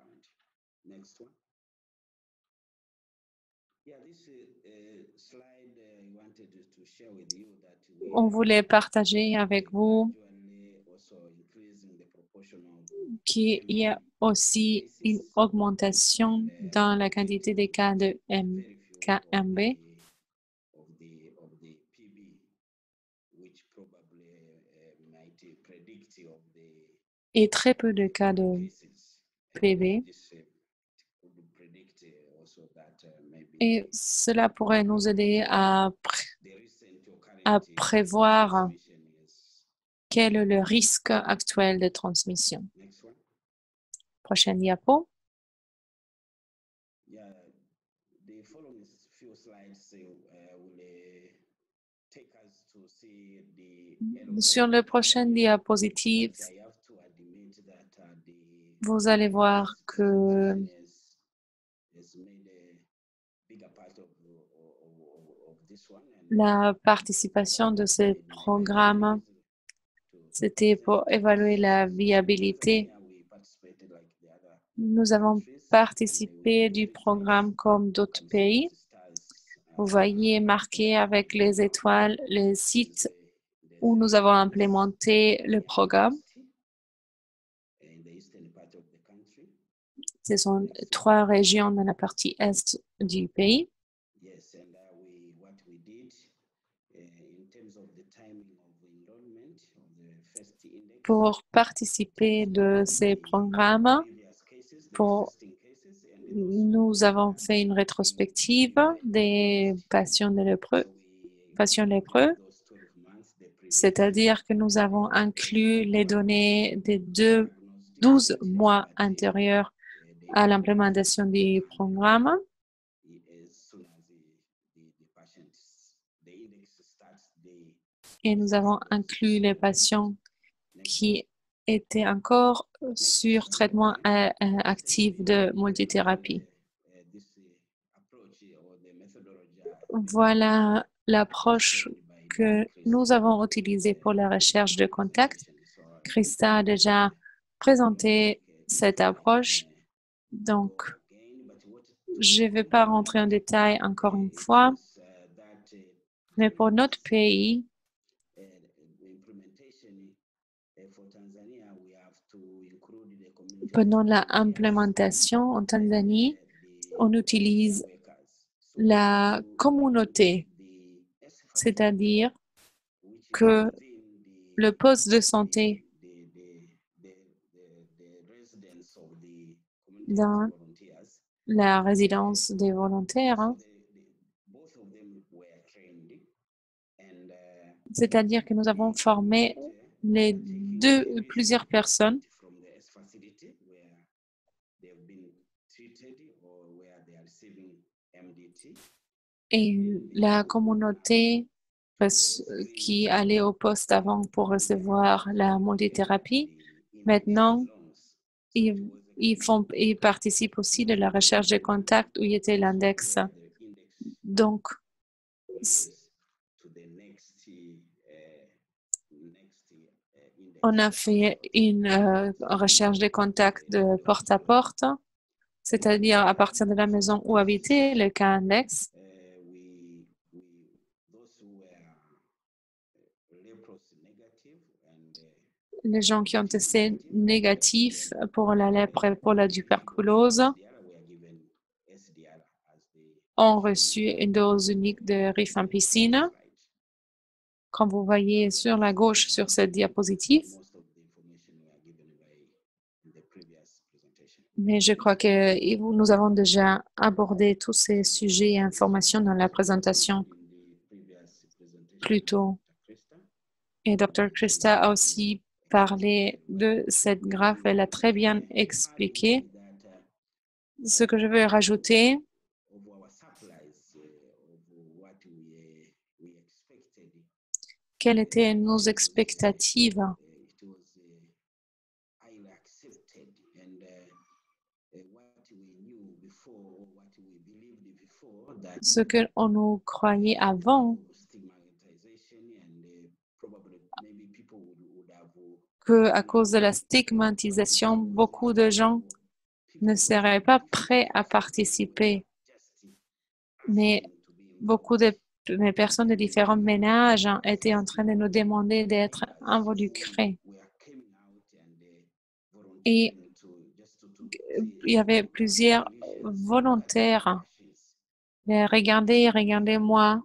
On voulait partager avec vous qu'il y a aussi une augmentation dans la quantité des cas de MKMB. Et très peu de cas de PV. Et cela pourrait nous aider à prévoir quel est le risque actuel de transmission. Prochaine diapo. Sur la prochaine diapositive, vous allez voir que la participation de ce programme, c'était pour évaluer la viabilité. Nous avons participé du programme comme d'autres pays. Vous voyez marqué avec les étoiles les sites où nous avons implémenté le programme. Ce sont 3 régions dans la partie est du pays. Pour participer de ces programmes, pour nous avons fait une rétrospective des patients lépreux, c'est-à-dire que nous avons inclus les données des 12 mois antérieurs à l'implémentation du programme. Et nous avons inclus les patients qui étaient encore sur traitement actif de multithérapie. Voilà l'approche que nous avons utilisée pour la recherche de contact. Christa a déjà présenté cette approche, donc je ne vais pas rentrer en détail encore une fois, mais pour notre pays, pendant l'implémentation en Tanzanie, on utilise la communauté, c'est-à-dire que le poste de santé dans la résidence des volontaires, c'est-à-dire que nous avons formé plusieurs personnes et la communauté qui allait au poste avant pour recevoir la multithérapie, maintenant, ils participent aussi de la recherche de contact où il était l'index. Donc, on a fait une recherche de contact de porte à porte, c'est-à-dire à partir de la maison où habitait le cas index. Les gens qui ont testé négatifs pour la lèpre et pour la tuberculose ont reçu une dose unique de rifampicine, comme vous voyez sur la gauche sur cette diapositive. Mais je crois que nous avons déjà abordé tous ces sujets et informations dans la présentation plus tôt. Et Dr. Christa a aussi parlé de cette graphe. Elle a très bien expliqué. Ce que je veux rajouter, quelles étaient nos expectatives? Ce qu'on nous croyait avant, qu'à cause de la stigmatisation, beaucoup de gens ne seraient pas prêts à participer. Mais beaucoup de personnes de différents ménages étaient en train de nous demander d'être involucrés. Et il y avait plusieurs volontaires. Mais regardez-moi.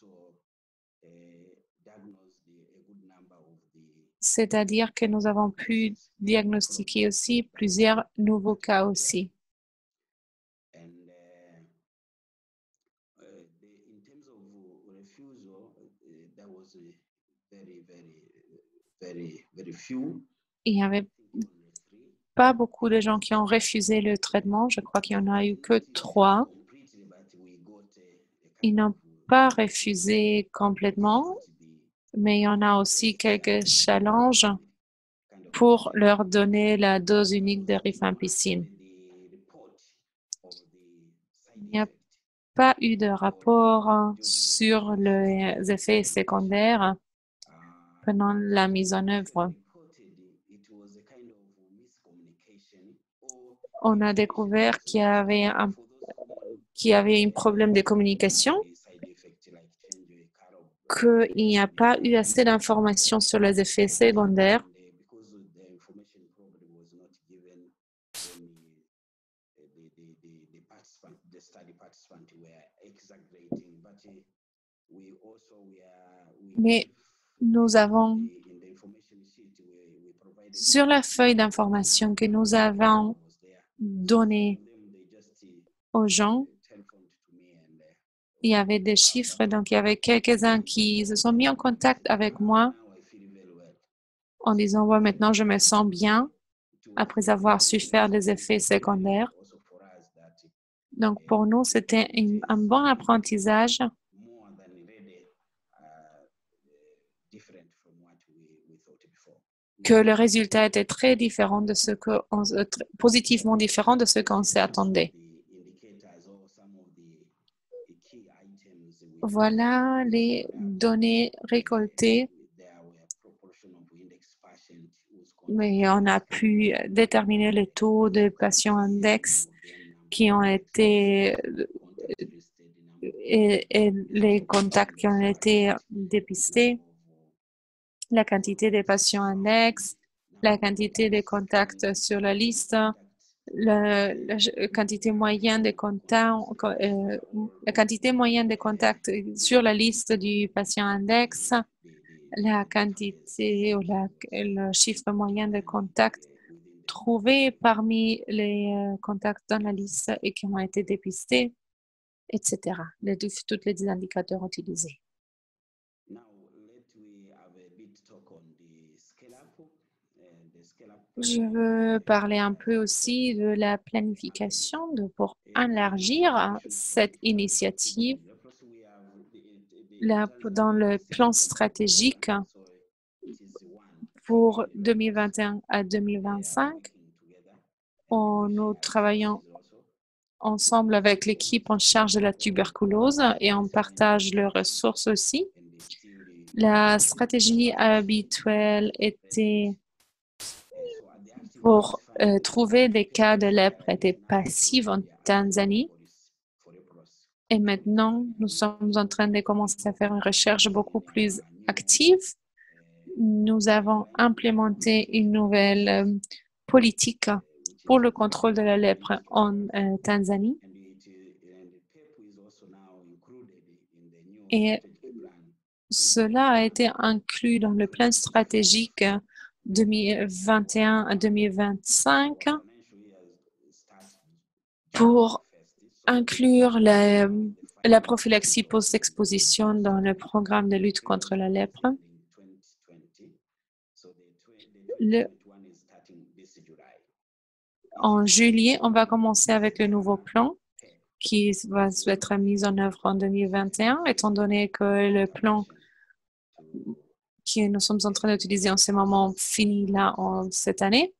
C'est-à-dire que nous avons pu diagnostiquer aussi plusieurs nouveaux cas aussi. Il n'y avait pas beaucoup de gens qui ont refusé le traitement. Je crois qu'il n'y en a eu que 3. Ils n'ont pas refusé complètement, mais il y en a aussi quelques challenges pour leur donner la dose unique de rifampicine. Il n'y a pas eu de rapport sur les effets secondaires pendant la mise en œuvre. On a découvert qu'il y avait un problème de communication, qu'il n'y a pas eu assez d'informations sur les effets secondaires. Mais nous avons, sur la feuille d'information que nous avons donnée, aux gens. Il y avait des chiffres, donc il y avait quelques-uns qui se sont mis en contact avec moi en disant, ouais, maintenant je me sens bien après avoir su faire des effets secondaires. Donc pour nous, c'était un bon apprentissage que le résultat était très différent de ce que positivement différent de ce qu'on s'attendait. Voilà les données récoltées, mais on a pu déterminer les taux de patients index qui ont été et les contacts qui ont été dépistés, la quantité des patients index, la quantité de contacts sur la liste, la quantité moyenne de contacts, la quantité moyenne de contacts sur la liste du patient index, la quantité ou le chiffre moyen de contacts trouvés parmi les contacts dans la liste et qui ont été dépistés, etc. Tous les indicateurs utilisés. Je veux parler un peu aussi de la planification pour élargir cette initiative. Dans le plan stratégique pour 2021 à 2025, nous travaillons ensemble avec l'équipe en charge de la tuberculose et on partage les ressources aussi. La stratégie habituelle était pour trouver des cas de lèpre étaient passives en Tanzanie. Et maintenant, nous sommes en train de commencer à faire une recherche beaucoup plus active. Nous avons implémenté une nouvelle politique pour le contrôle de la lèpre en Tanzanie. Et cela a été inclus dans le plan stratégique 2021 à 2025 pour inclure la prophylaxie post-exposition dans le programme de lutte contre la lèpre. En juillet, on va commencer avec le nouveau plan qui va être mis en œuvre en 2021, étant donné que le plan que nous sommes en train d'utiliser en ce moment finit là cette année.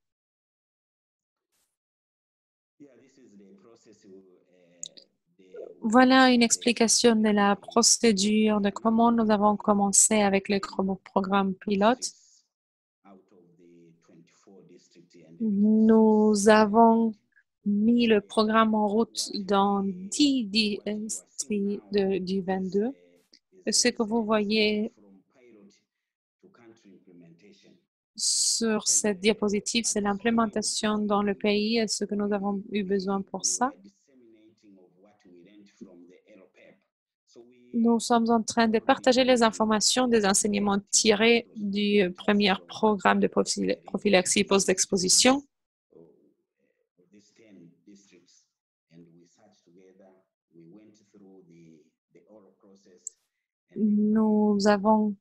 Voilà une explication de la procédure, de comment nous avons commencé avec le programme pilote. Nous avons mis le programme en route dans 10 districts du 22. Ce que vous voyez sur cette diapositive, c'est l'implémentation dans le pays et ce que nous avons eu besoin pour ça. Nous sommes en train de partager les informations des enseignements tirés du premier programme de prophylaxie post-exposition. Nous avons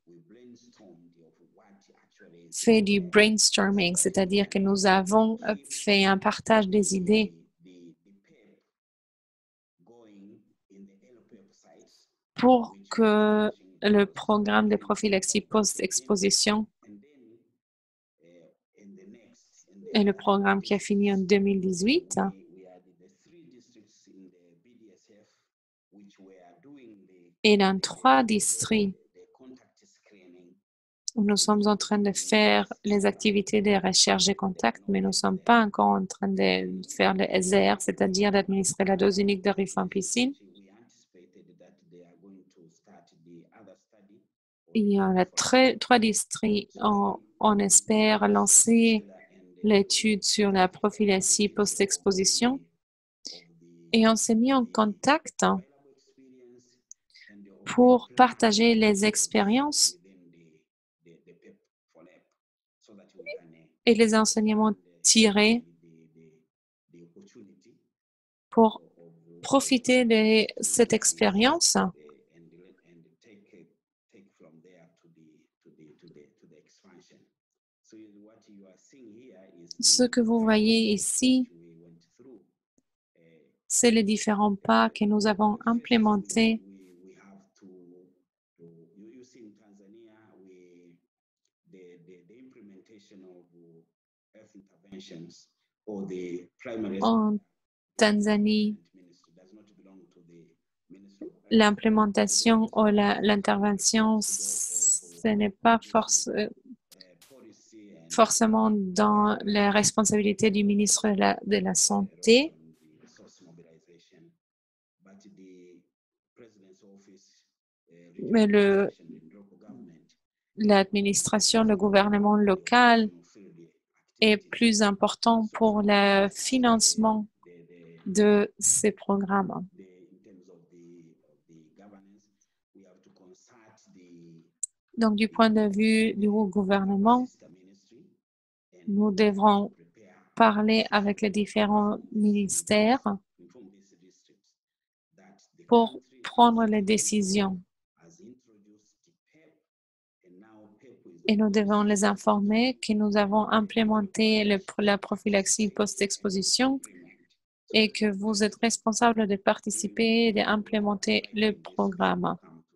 fait du brainstorming, c'est-à-dire que nous avons fait un partage des idées pour que le programme de prophylaxie post-exposition et le programme qui a fini en 2018 et dans 3 districts où nous sommes en train de faire les activités de recherche de contact, mais nous ne sommes pas encore en train de faire le SR, c'est-à-dire d'administrer la dose unique de rifampicine. Il y a 3 districts. On espère lancer l'étude sur la prophylaxie post-exposition et on s'est mis en contact pour partager les expériences et les enseignements tirés pour profiter de cette expérience. Ce que vous voyez ici, c'est les différents pas que nous avons implémentés. En Tanzanie, l'implémentation ou l'intervention, ce n'est pas forcément dans les responsabilités du ministre de la Santé, mais l'administration, le gouvernement local est plus important pour le financement de ces programmes. Donc, du point de vue du gouvernement, nous devrons parler avec les différents ministères pour prendre les décisions. Et nous devons les informer que nous avons implémenté la prophylaxie post-exposition et que vous êtes responsable de participer et d'implémenter le programme.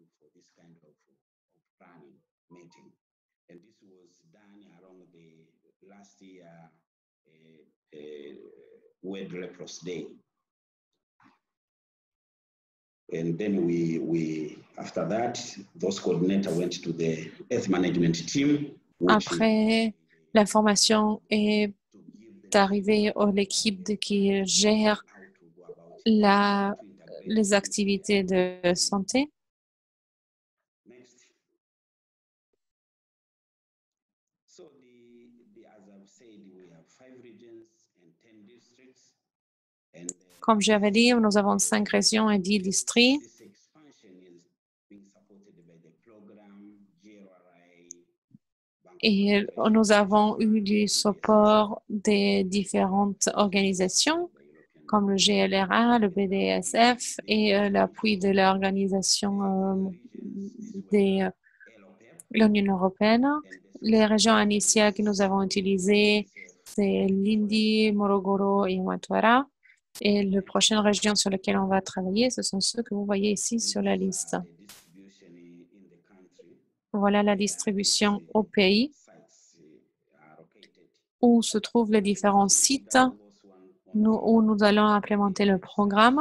And then after that, those coordinators went to the health management team. Après, l'information est arrivée à l'équipe qui gère les activités de santé. Comme j'avais dit, nous avons 5 régions et 10 districts. Et nous avons eu du support des différentes organisations comme le GLRA, le BDSF et l'appui de l'organisation de l'Union européenne. Les régions initiales que nous avons utilisées, c'est Lindi, Morogoro et Mtwara. Et les prochaines régions sur lesquelles on va travailler, ce sont ceux que vous voyez ici sur la liste. Voilà la distribution au pays où se trouvent les différents sites où nous allons implémenter le programme.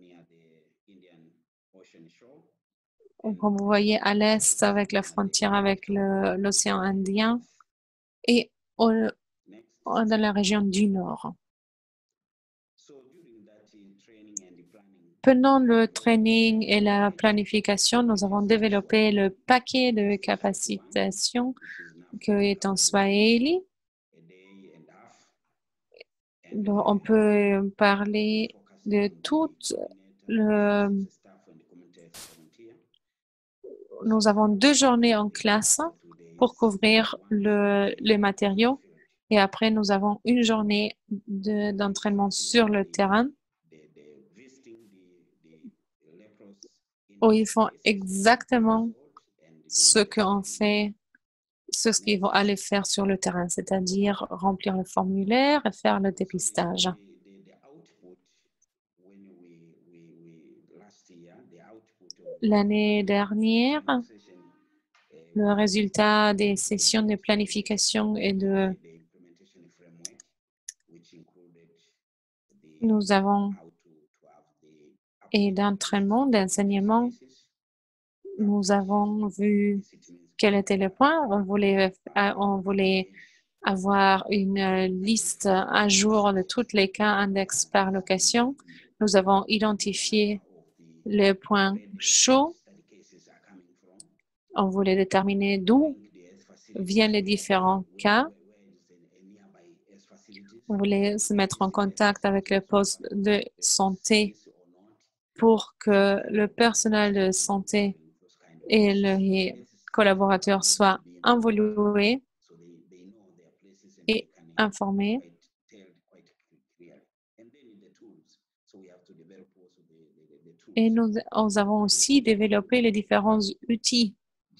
Comme vous voyez à l'est avec la frontière avec l'océan Indien et dans la région du Nord. Pendant le training et la planification, nous avons développé le paquet de capacitation qui est en Swahili. Donc, on peut parler de Nous avons 2 journées en classe pour couvrir les matériaux et après nous avons une journée d'entraînement sur le terrain où ils font exactement ce qu'on fait, ce qu'ils vont aller faire sur le terrain, c'est-à-dire remplir le formulaire et faire le dépistage. L'année dernière, le résultat des sessions de planification et d'entraînement, d'enseignement, nous avons vu quel était le point. On voulait avoir une liste à jour de tous les cas index par location. Nous avons identifié les points chauds. On voulait déterminer d'où viennent les différents cas. On voulait se mettre en contact avec le poste de santé pour que le personnel de santé et les collaborateurs soient évalués et informés. Et nous avons aussi développé les différents outils.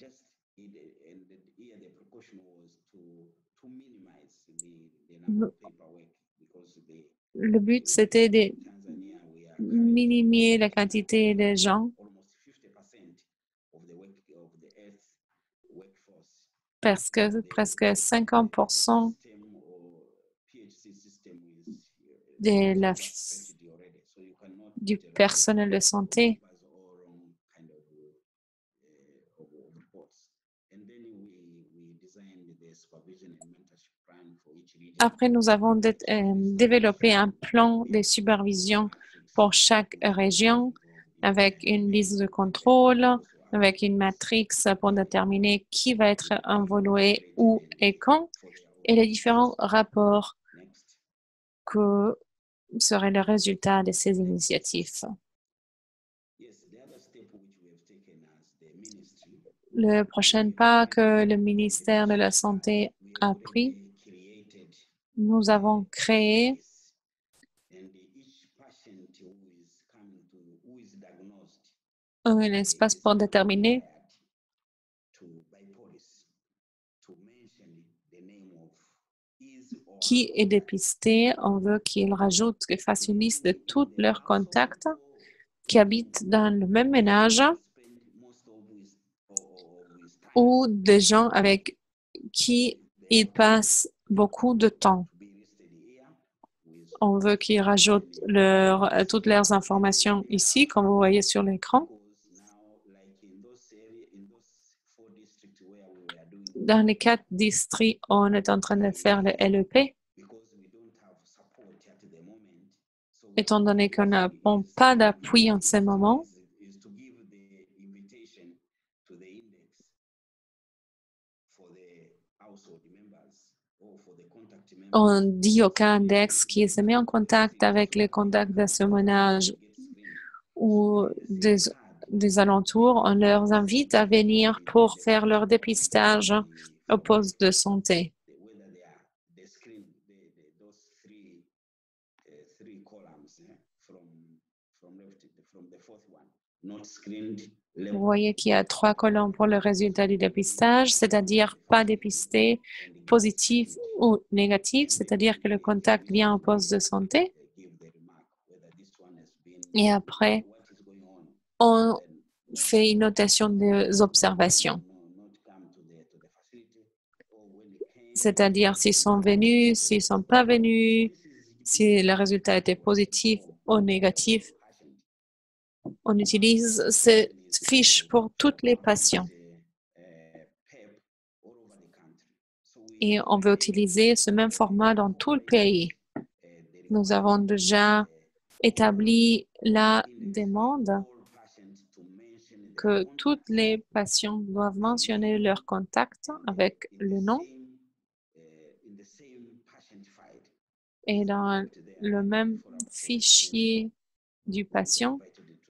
Le but, c'était de minimiser la quantité de gens parce que presque 50% du personnel de santé Après, nous avons développé un plan de supervision pour chaque région avec une liste de contrôle, avec une matrix pour déterminer qui va être envoyé où et quand, et les différents rapports que seraient le résultat de ces initiatives. Le prochain pas que le ministère de la Santé a pris, nous avons créé un espace pour déterminer qui est dépisté. On veut qu'ils rajoutent, qu'ils fassent une liste de tous leurs contacts qui habitent dans le même ménage ou des gens avec qui ils passent beaucoup de temps. On veut qu'ils rajoutent toutes leurs informations ici, comme vous voyez sur l'écran. Dans les 4 districts, on est en train de faire le LEP. Étant donné qu'on n'a pas d'appui en ce moment, on dit au cas index qui se met en contact avec les contacts de ce ménage ou des alentours, on leur invite à venir pour faire leur dépistage au poste de santé. Vous voyez qu'il y a 3 colonnes pour le résultat du dépistage, c'est-à-dire pas dépisté, positif ou négatif, c'est-à-dire que le contact vient au poste de santé. Et après, on fait une notation des observations. C'est-à-dire s'ils sont venus, s'ils ne sont pas venus, si le résultat était positif ou négatif. On utilise cette fiche pour tous les patients. Et on veut utiliser ce même format dans tout le pays. Nous avons déjà établi la demande que tous les patients doivent mentionner leur contact avec le nom et dans le même fichier du patient.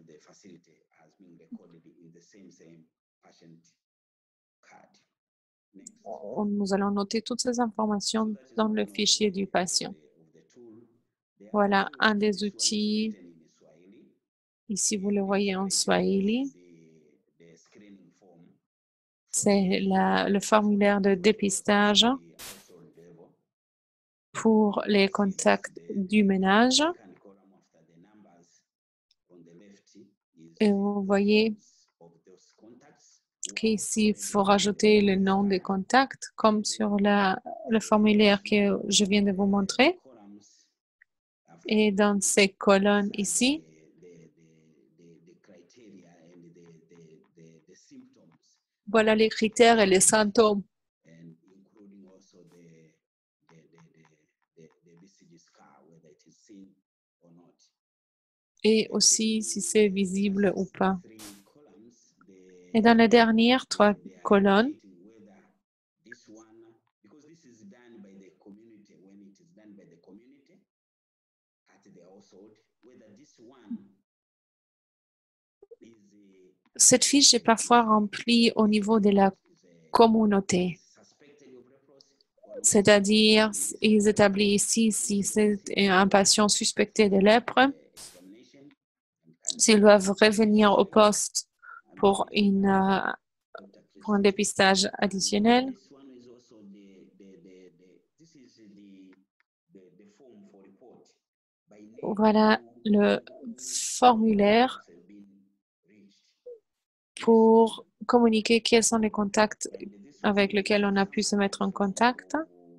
Nous allons noter toutes ces informations dans le fichier du patient. Voilà un des outils. Ici, vous le voyez en Swahili. C'est le formulaire de dépistage pour les contacts du ménage. Et vous voyez qu'ici, il faut rajouter le nom des contacts, comme sur le formulaire que je viens de vous montrer. Et dans ces colonnes ici, voilà les critères et les symptômes. Et aussi si c'est visible ou pas. Et dans les dernières 3 colonnes, cette fiche est parfois remplie au niveau de la communauté. C'est-à-dire, ils établissent ici si c'est un patient suspecté de lèpre, s'ils doivent revenir au poste pour un dépistage additionnel. Voilà le formulaire pour communiquer quels sont les contacts avec lesquels on a pu se mettre en contact.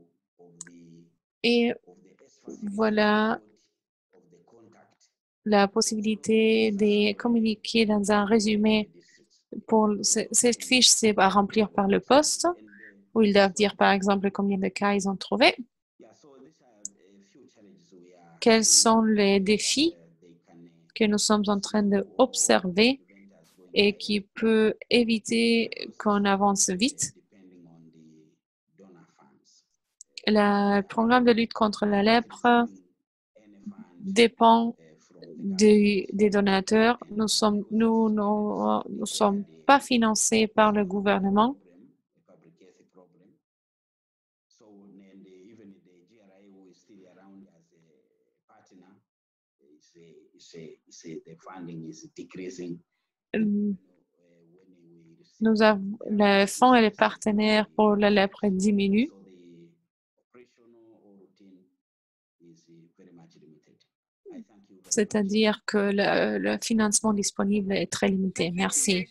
Et voilà la possibilité de communiquer dans un résumé. Pour cette fiche, c'est à remplir par le poste, où ils doivent dire, par exemple, combien de cas ils ont trouvé. Quels sont les défis que nous sommes en train d'observer et qui peut éviter qu'on avance vite. Le programme de lutte contre la lèpre dépend des donateurs. Nous sommes pas financés par le gouvernement. Le fonds et les partenaires pour la lèpre diminuent. C'est-à-dire que le financement disponible est très limité. Merci.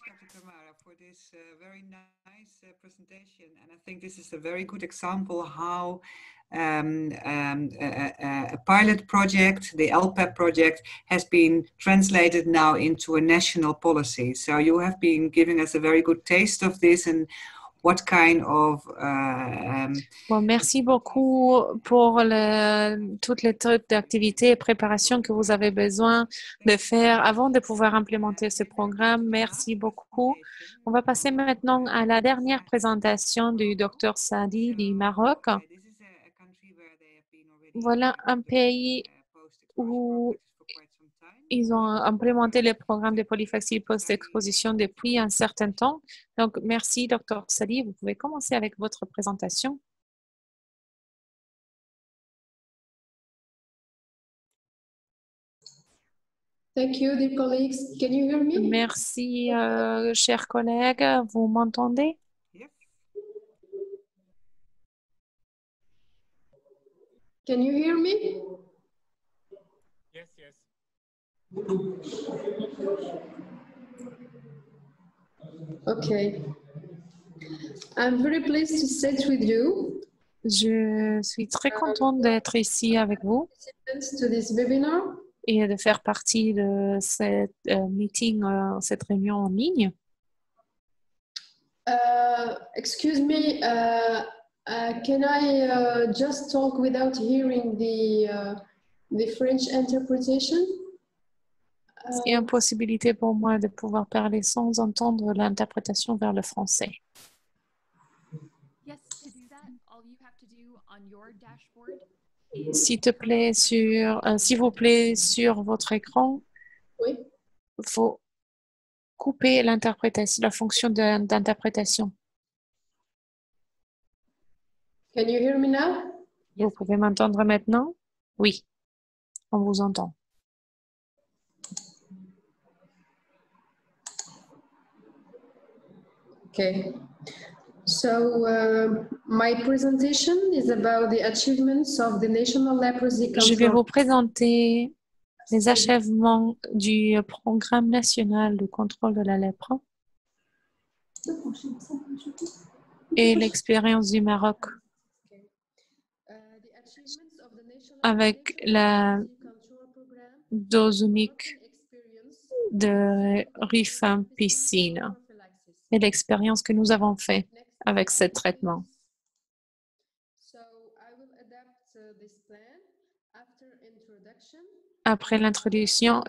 A pilot project, the LPEP project, has been translated now into a national policy. So you have been giving us a very good taste of this and what kind of... Bon, merci beaucoup pour toutes les types d'activités et préparations que vous avez besoin de faire avant de pouvoir implémenter ce programme. Merci beaucoup. On va passer maintenant à la dernière présentation du Dr Sadi du Maroc. Voilà un pays où ils ont implémenté les programmes de polyphaxie post-exposition depuis un certain temps. Donc, merci, Dr Sadi. Vous pouvez commencer avec votre présentation. Thank you, dear colleagues. Can you hear me? Merci, chers collègues. Vous m'entendez? Can you hear me? Yes, yes. Okay. I'm very pleased to sit with you. Je suis très contente d'être ici avec vous To this webinar. Et de faire partie de cette meeting, cette réunion en ligne. Excuse me, can I just talk without hearing the French interpretation? Il y a une possibilité pour moi de pouvoir parler sans entendre l'interprétation vers le français. S'il vous plaît, sur votre écran, Oui. faut couper l'interprétation, la fonction d'interprétation. Can you hear me now? Vous pouvez m'entendre maintenant? Oui, on vous entend. Okay. So my presentation is about the achievements of the National Leprosy Control. Je vais vous présenter les achèvements du programme national de contrôle de la lèpre et l'expérience du Maroc avec la dose unique de rifampicine et l'expérience que nous avons faite avec ce traitement. Après l'introduction,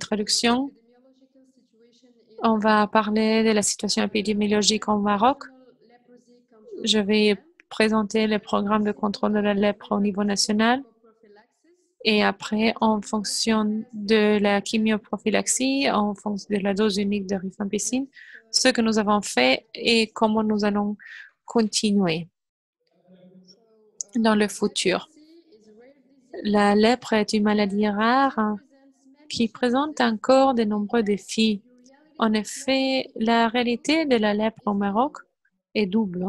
on va parler de la situation épidémiologique au Maroc. Je vais présenter le programme de contrôle de la lèpre au niveau national. Et après, en fonction de la chimioprophylaxie, en fonction de la dose unique de rifampicine, ce que nous avons fait et comment nous allons continuer dans le futur. La lèpre est une maladie rare qui présente encore de nombreux défis. En effet, la réalité de la lèpre au Maroc est double.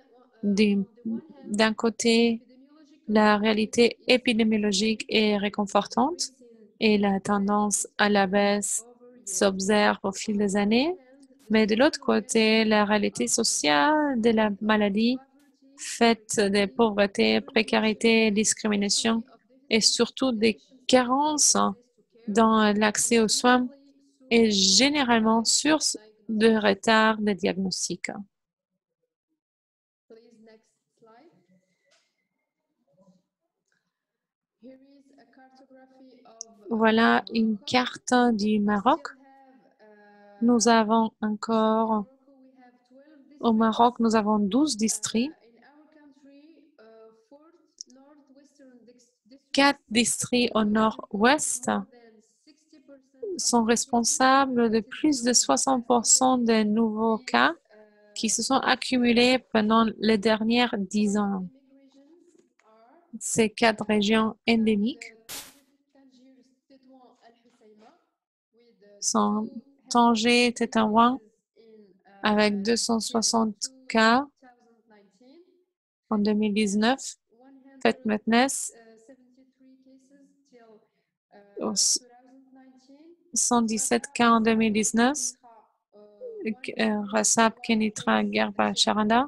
D'un côté, la réalité épidémiologique est réconfortante et la tendance à la baisse s'observe au fil des années. Mais de l'autre côté, la réalité sociale de la maladie, faite de pauvreté, précarité, discrimination et surtout des carences dans l'accès aux soins, est généralement source de retard de diagnostic. Voilà une carte du Maroc. Nous avons encore, au Maroc, nous avons 12 districts. 4 districts au nord-ouest sont responsables de plus de 60% des nouveaux cas qui se sont accumulés pendant les dernières 10 ans. Ces 4 régions endémiques sont Tanger, Tétouan, avec 260 cas en 2019, Fès-Metnès, 117 cas en 2019, Rassab, Kenitra, Gerba, Charanda,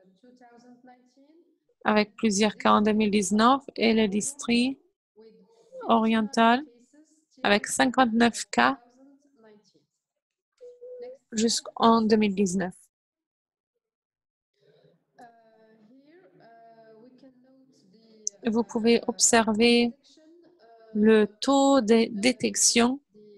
avec plusieurs cas en 2019, et le district oriental, avec 59 cas jusqu'en 2019. Vous pouvez observer le taux de détection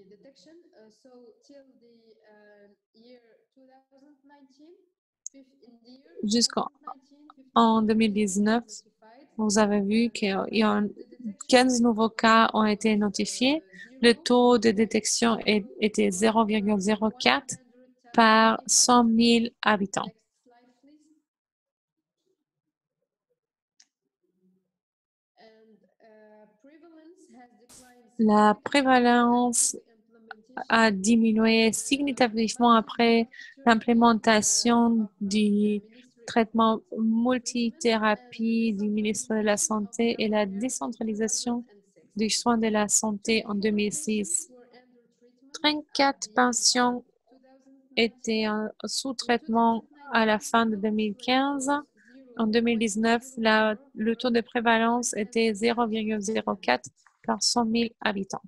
jusqu'en 2019. Vous avez vu qu'il y a 15 nouveaux cas ont été notifiés. Le taux de détection était 0,04 par 100 000 habitants. La prévalence a diminué significativement après l'implémentation du traitement multithérapie du ministre de la Santé et la décentralisation des soins de la santé en 2006. 34 patients étaient sous traitement à la fin de 2015. En 2019, le taux de prévalence était 0,04 par 100 000 habitants.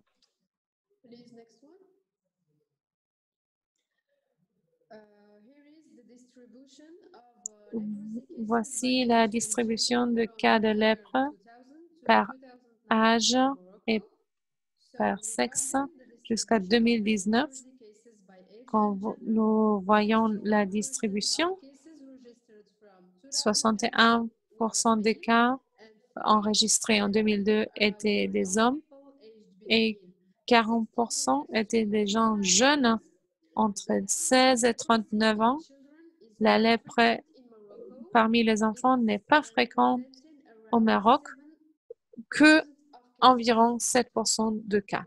Voici la distribution de cas de lèpre par âge et par sexe jusqu'à 2019. Quand nous voyons la distribution, 61% des cas enregistrés en 2002 étaient des hommes et 40% étaient des gens jeunes entre 16 et 39 ans. La lèpre parmi les enfants n'est pas fréquente au Maroc, que environ 7% de cas.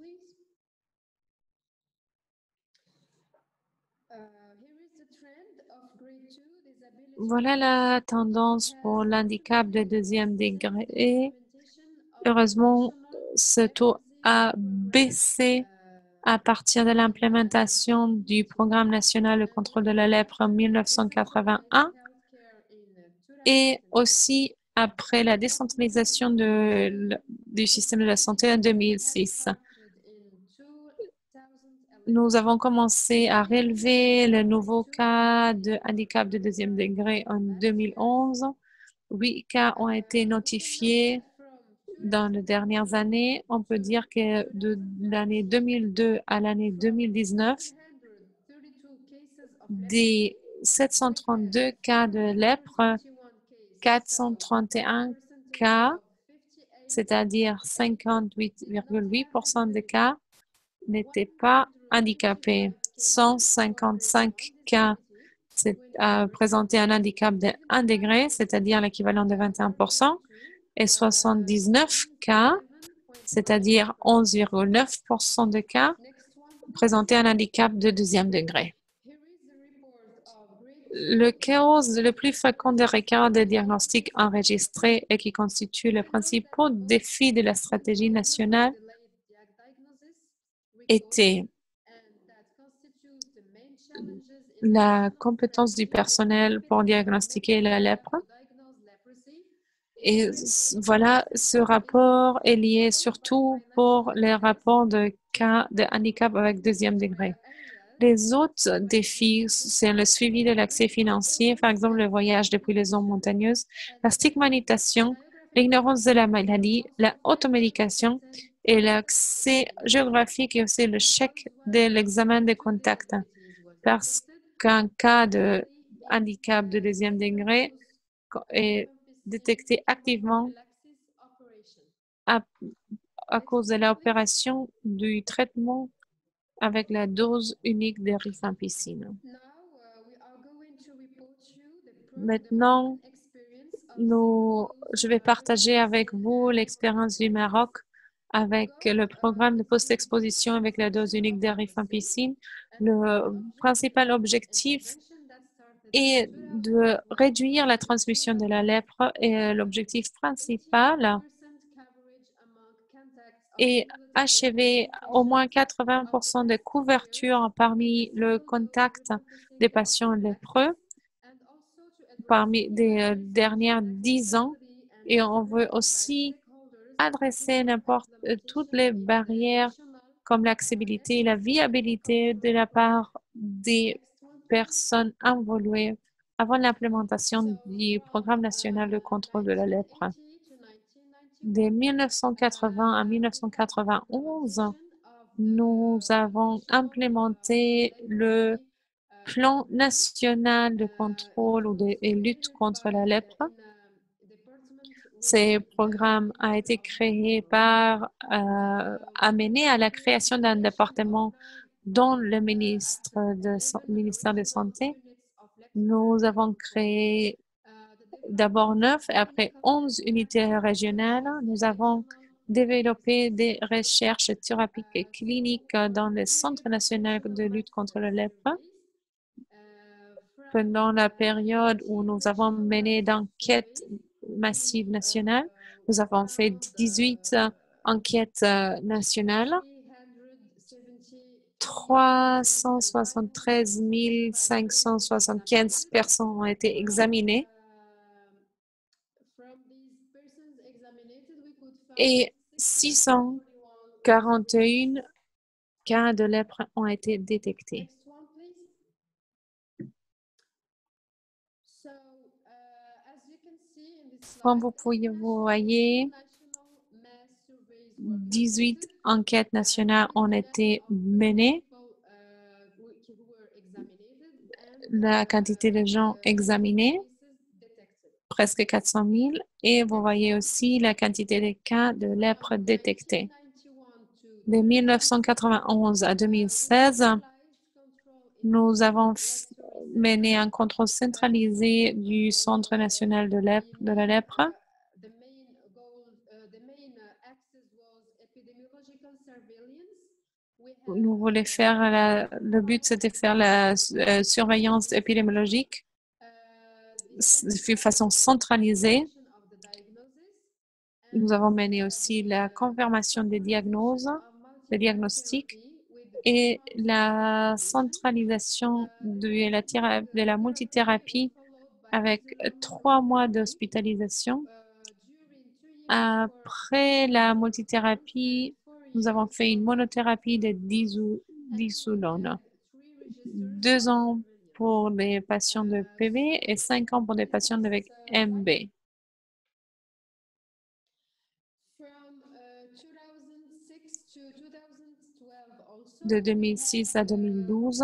Voilà la tendance pour l'handicap de deuxième degré. Heureusement, ce taux a baissé à partir de l'implémentation du Programme national de contrôle de la lèpre en 1981 et aussi après la décentralisation du système de la santé en 2006. Nous avons commencé à relever le nouveau cas de handicap de deuxième degré en 2011. 8 cas ont été notifiés dans les dernières années. On peut dire que de l'année 2002 à l'année 2019, des 732 cas de lèpre, 431 cas, c'est-à-dire 58,8% des cas, n'étaient pas handicapés. 155 cas présentaient un handicap de 1 degré, c'est-à-dire l'équivalent de 21%, et 79 cas, c'est-à-dire 11,9% de cas présentaient un handicap de deuxième degré. Le cause le plus fréquent des retards de diagnostic enregistrés et qui constitue le principal défi de la stratégie nationale était la compétence du personnel pour diagnostiquer la lèpre. Et voilà, ce rapport est lié surtout pour les rapports de cas de handicap avec deuxième degré. Les autres défis, c'est le suivi de l'accès financier, par exemple le voyage depuis les zones montagneuses, la stigmatisation, l'ignorance de la maladie, la automédication et l'accès géographique et aussi le chèque de l'examen de contact. Parce qu'un cas de handicap de deuxième degré est détecté activement à cause de l'opération du traitement avec la dose unique de rifampicine. Maintenant, je vais partager avec vous l'expérience du Maroc avec le programme de post-exposition avec la dose unique de rifampicine. Le principal objectif est de réduire la transmission de la lèpre et l'objectif principal est achever au moins 80% de couverture parmi le contact des patients lépreux parmi les dernières 10 ans. Et on veut aussi adresser toutes les barrières comme l'accessibilité et la viabilité de la part des personnes involuées avant l'implémentation du Programme national de contrôle de la lèpre. De 1980 à 1991, nous avons implémenté le plan national de contrôle et lutte contre la lèpre. Ce programme a été créé amené à la création d'un département dans le ministère de Santé. Nous avons créé d'abord 9 et après 11 unités régionales. Nous avons développé des recherches thérapeutiques et cliniques dans le Centre national de lutte contre la lèpre. Pendant la période où nous avons mené d'enquêtes massives nationales, nous avons fait 18 enquêtes nationales. 373 575 personnes ont été examinées. Et 641 cas de lèpre ont été détectés. Comme vous voyez, 18 enquêtes nationales ont été menées. La quantité de gens examinés, presque 400 000. Et vous voyez aussi la quantité de cas de lèpre détectés. De 1991 à 2016, nous avons mené un contrôle centralisé du Centre national de la lèpre. Nous voulions faire le but, c'était faire la surveillance épidémiologique de façon centralisée. Nous avons mené aussi la confirmation des diagnostics et la centralisation de la multithérapie avec 3 mois d'hospitalisation. Après la multithérapie, nous avons fait une monothérapie de disulone. 2 ans pour les patients de PV et 5 ans pour les patients avec MB. De 2006 à 2012,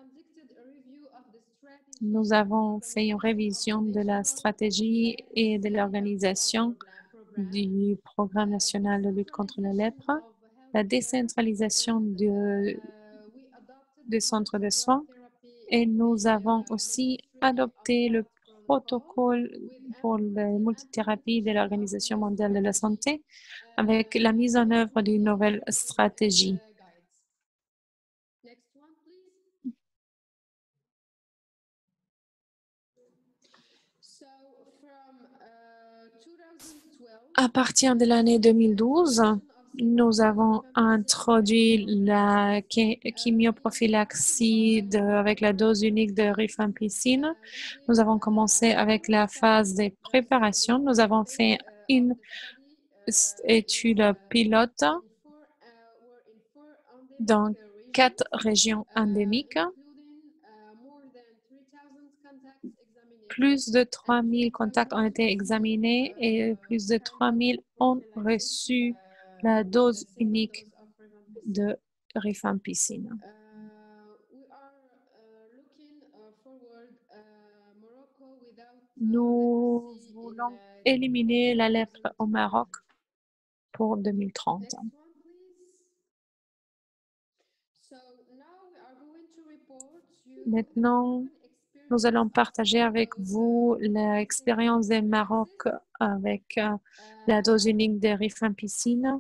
nous avons fait une révision de la stratégie et de l'organisation du Programme national de lutte contre la lèpre, la décentralisation des centres de soins et nous avons aussi adopté le protocole pour la multithérapie de l'Organisation mondiale de la santé avec la mise en œuvre d'une nouvelle stratégie. À partir de l'année 2012, nous avons introduit la chimioprophylaxie avec la dose unique de rifampicine. Nous avons commencé avec la phase de préparation. Nous avons fait une étude pilote dans 4 régions endémiques. Plus de 3000 contacts ont été examinés et plus de 3000 ont reçu la dose unique de rifampicine. Nous voulons éliminer la lèpre au Maroc pour 2030. Maintenant, nous allons partager avec vous l'expérience du Maroc avec la dose unique de rifampicine.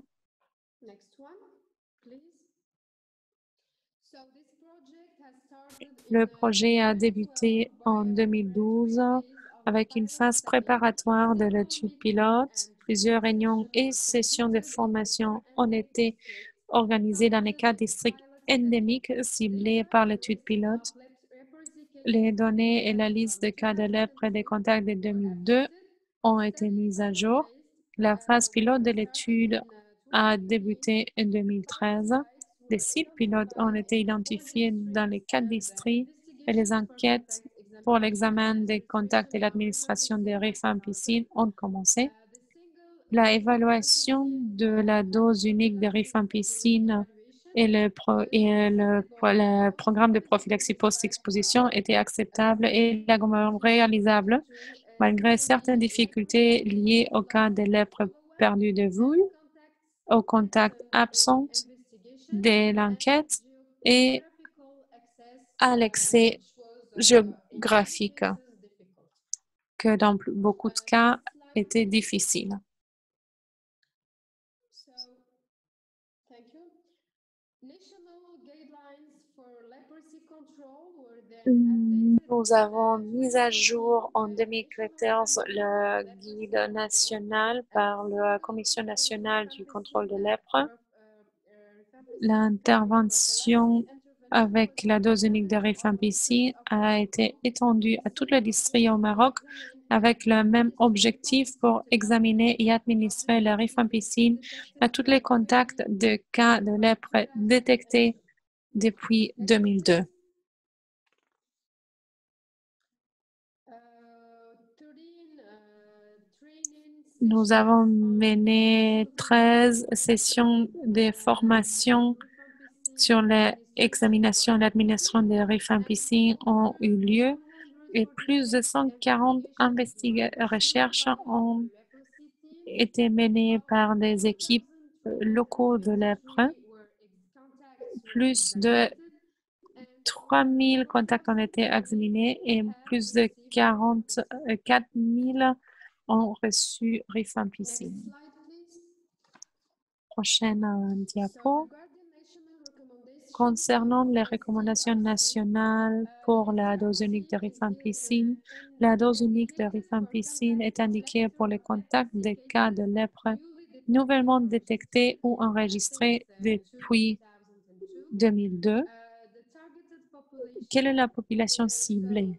Le projet a débuté en 2012 avec une phase préparatoire de l'étude pilote. Plusieurs réunions et sessions de formation ont été organisées dans les 4 districts endémiques ciblés par l'étude pilote. Les données et la liste de cas de lèpre et des contacts de 2002 ont été mises à jour. La phase pilote de l'étude a débuté en 2013. Des sites pilotes ont été identifiés dans les 4 districts et les enquêtes pour l'examen des contacts et l'administration des rifampicine ont commencé. La évaluation de la dose unique de rifampicine et le programme de prophylaxie post-exposition étaient acceptables et largement réalisables, malgré certaines difficultés liées au cas de lèpre perdue de vue, au contact absent de l'enquête et à l'accès géographique, que dans beaucoup de cas était difficile. Nous avons mis à jour en 2014 le guide national par la Commission nationale du contrôle de lèpre. L'intervention avec la dose unique de rifampicine a été étendue à tous les districts au Maroc avec le même objectif pour examiner et administrer la rifampicine à tous les contacts de cas de lèpre détectés depuis 2002. Nous avons mené 13 sessions de formation sur l'examination et l'administration de rifampicine ont eu lieu et plus de 140 recherches ont été menées par des équipes locaux de lèpre. Plus de 3000 contacts ont été examinés et plus de 44 000 ont reçu rifampicine. Prochaine diapo. Concernant les recommandations nationales pour la dose unique de rifampicine, la dose unique de rifampicine est indiquée pour les contacts des cas de lèpre nouvellement détectés ou enregistrés depuis 2002. Quelle est la population ciblée?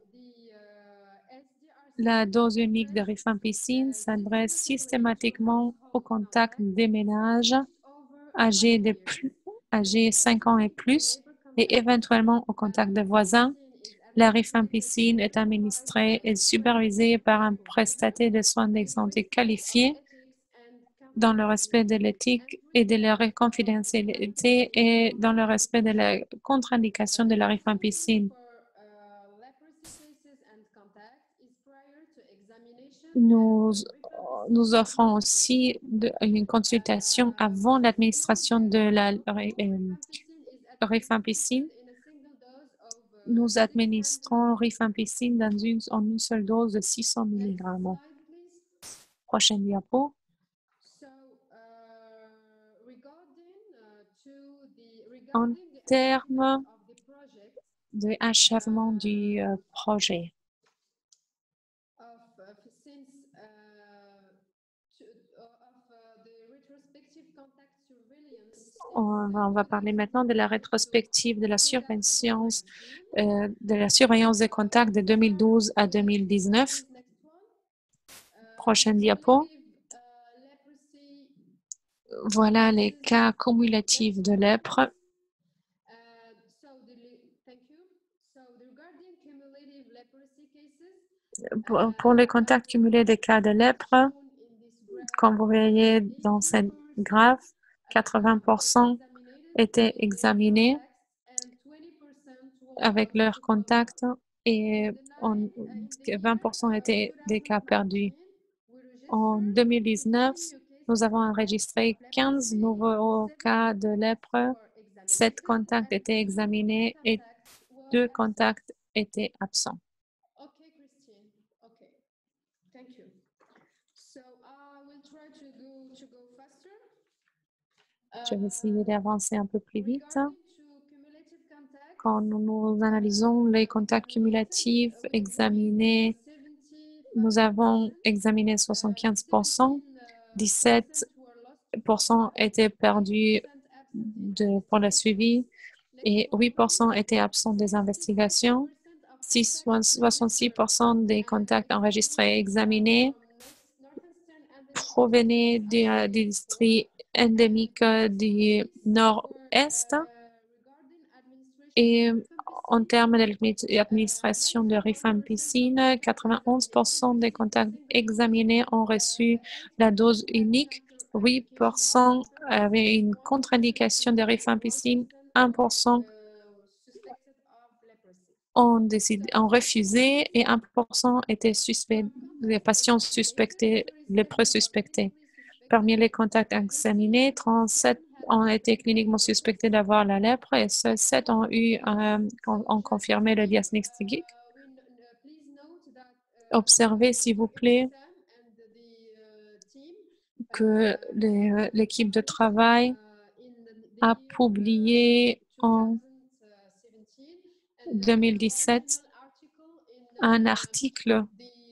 La dose unique de rifampicine s'adresse systématiquement aux contacts des ménages âgés 5 ans et plus et éventuellement au contact de voisins. La rifampicine est administrée et supervisée par un prestataire de soins de santé qualifié dans le respect de l'éthique et de la confidentialité et dans le respect de la contre-indication de la rifampicine. Nous offrons aussi une consultation avant l'administration de la rifampicine. nous administrons rifampicine en une seule dose de 600 mg. Prochaine diapo. En termes de achèvement du projet, on va parler maintenant de la rétrospective de la surveillance des contacts de 2012 à 2019. Prochaine diapo. Voilà les cas cumulatifs de lèpre. Pour les contacts cumulés des cas de lèpre, comme vous voyez dans cette graphe, 80% étaient examinés avec leurs contacts et 20% étaient des cas perdus. En 2019, nous avons enregistré 15 nouveaux cas de lèpre. 7 contacts étaient examinés et 2 contacts étaient absents. Okay, Christine. Okay, thank you. So I will try to go faster. Je vais essayer d'avancer un peu plus vite. Quand nous analysons les contacts cumulatifs examinés, nous avons examiné 75%, 17% étaient perdus pour le suivi et 8% étaient absents des investigations. 66% des contacts enregistrés et examinés provenaient du district endémique du Nord-Est. Et en termes d'administration de rifampicine, 91% des contacts examinés ont reçu la dose unique. 8% avaient une contre-indication de rifampicine. 1% ont refusé et 1% étaient suspects, les patients suspectés, les présuspectés. Parmi les contacts examinés, 37 ont été cliniquement suspectés d'avoir la lèpre et seuls 7 ont confirmé le diagnostic. Observez, s'il vous plaît, que l'équipe de travail a publié en 2017 un article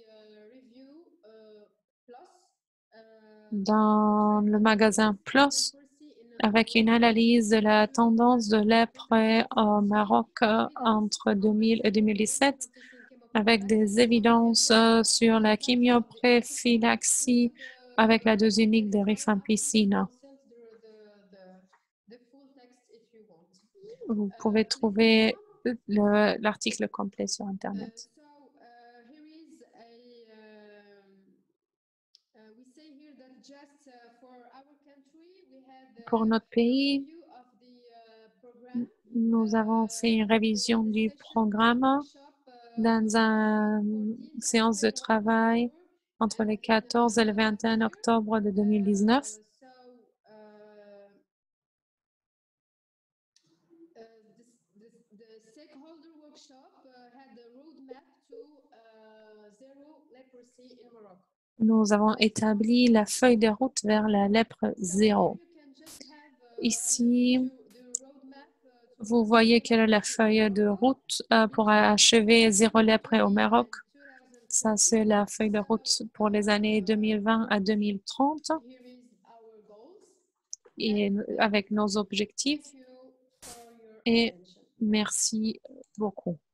dans le magazine PLOS avec une analyse de la tendance de lèpre au Maroc entre 2000 et 2017 avec des évidences sur la chimioprophylaxie avec la dose unique de rifampicine. Vous pouvez trouver l'article complet sur Internet. Pour notre pays, nous avons fait une révision du programme dans une séance de travail entre le 14 et le 21 octobre de 2019. Nous avons établi la feuille de route vers la lèpre zéro. Ici, vous voyez quelle est la feuille de route pour achever zéro lèpre au Maroc. Ça, c'est la feuille de route pour les années 2020 à 2030 et avec nos objectifs. Et merci beaucoup.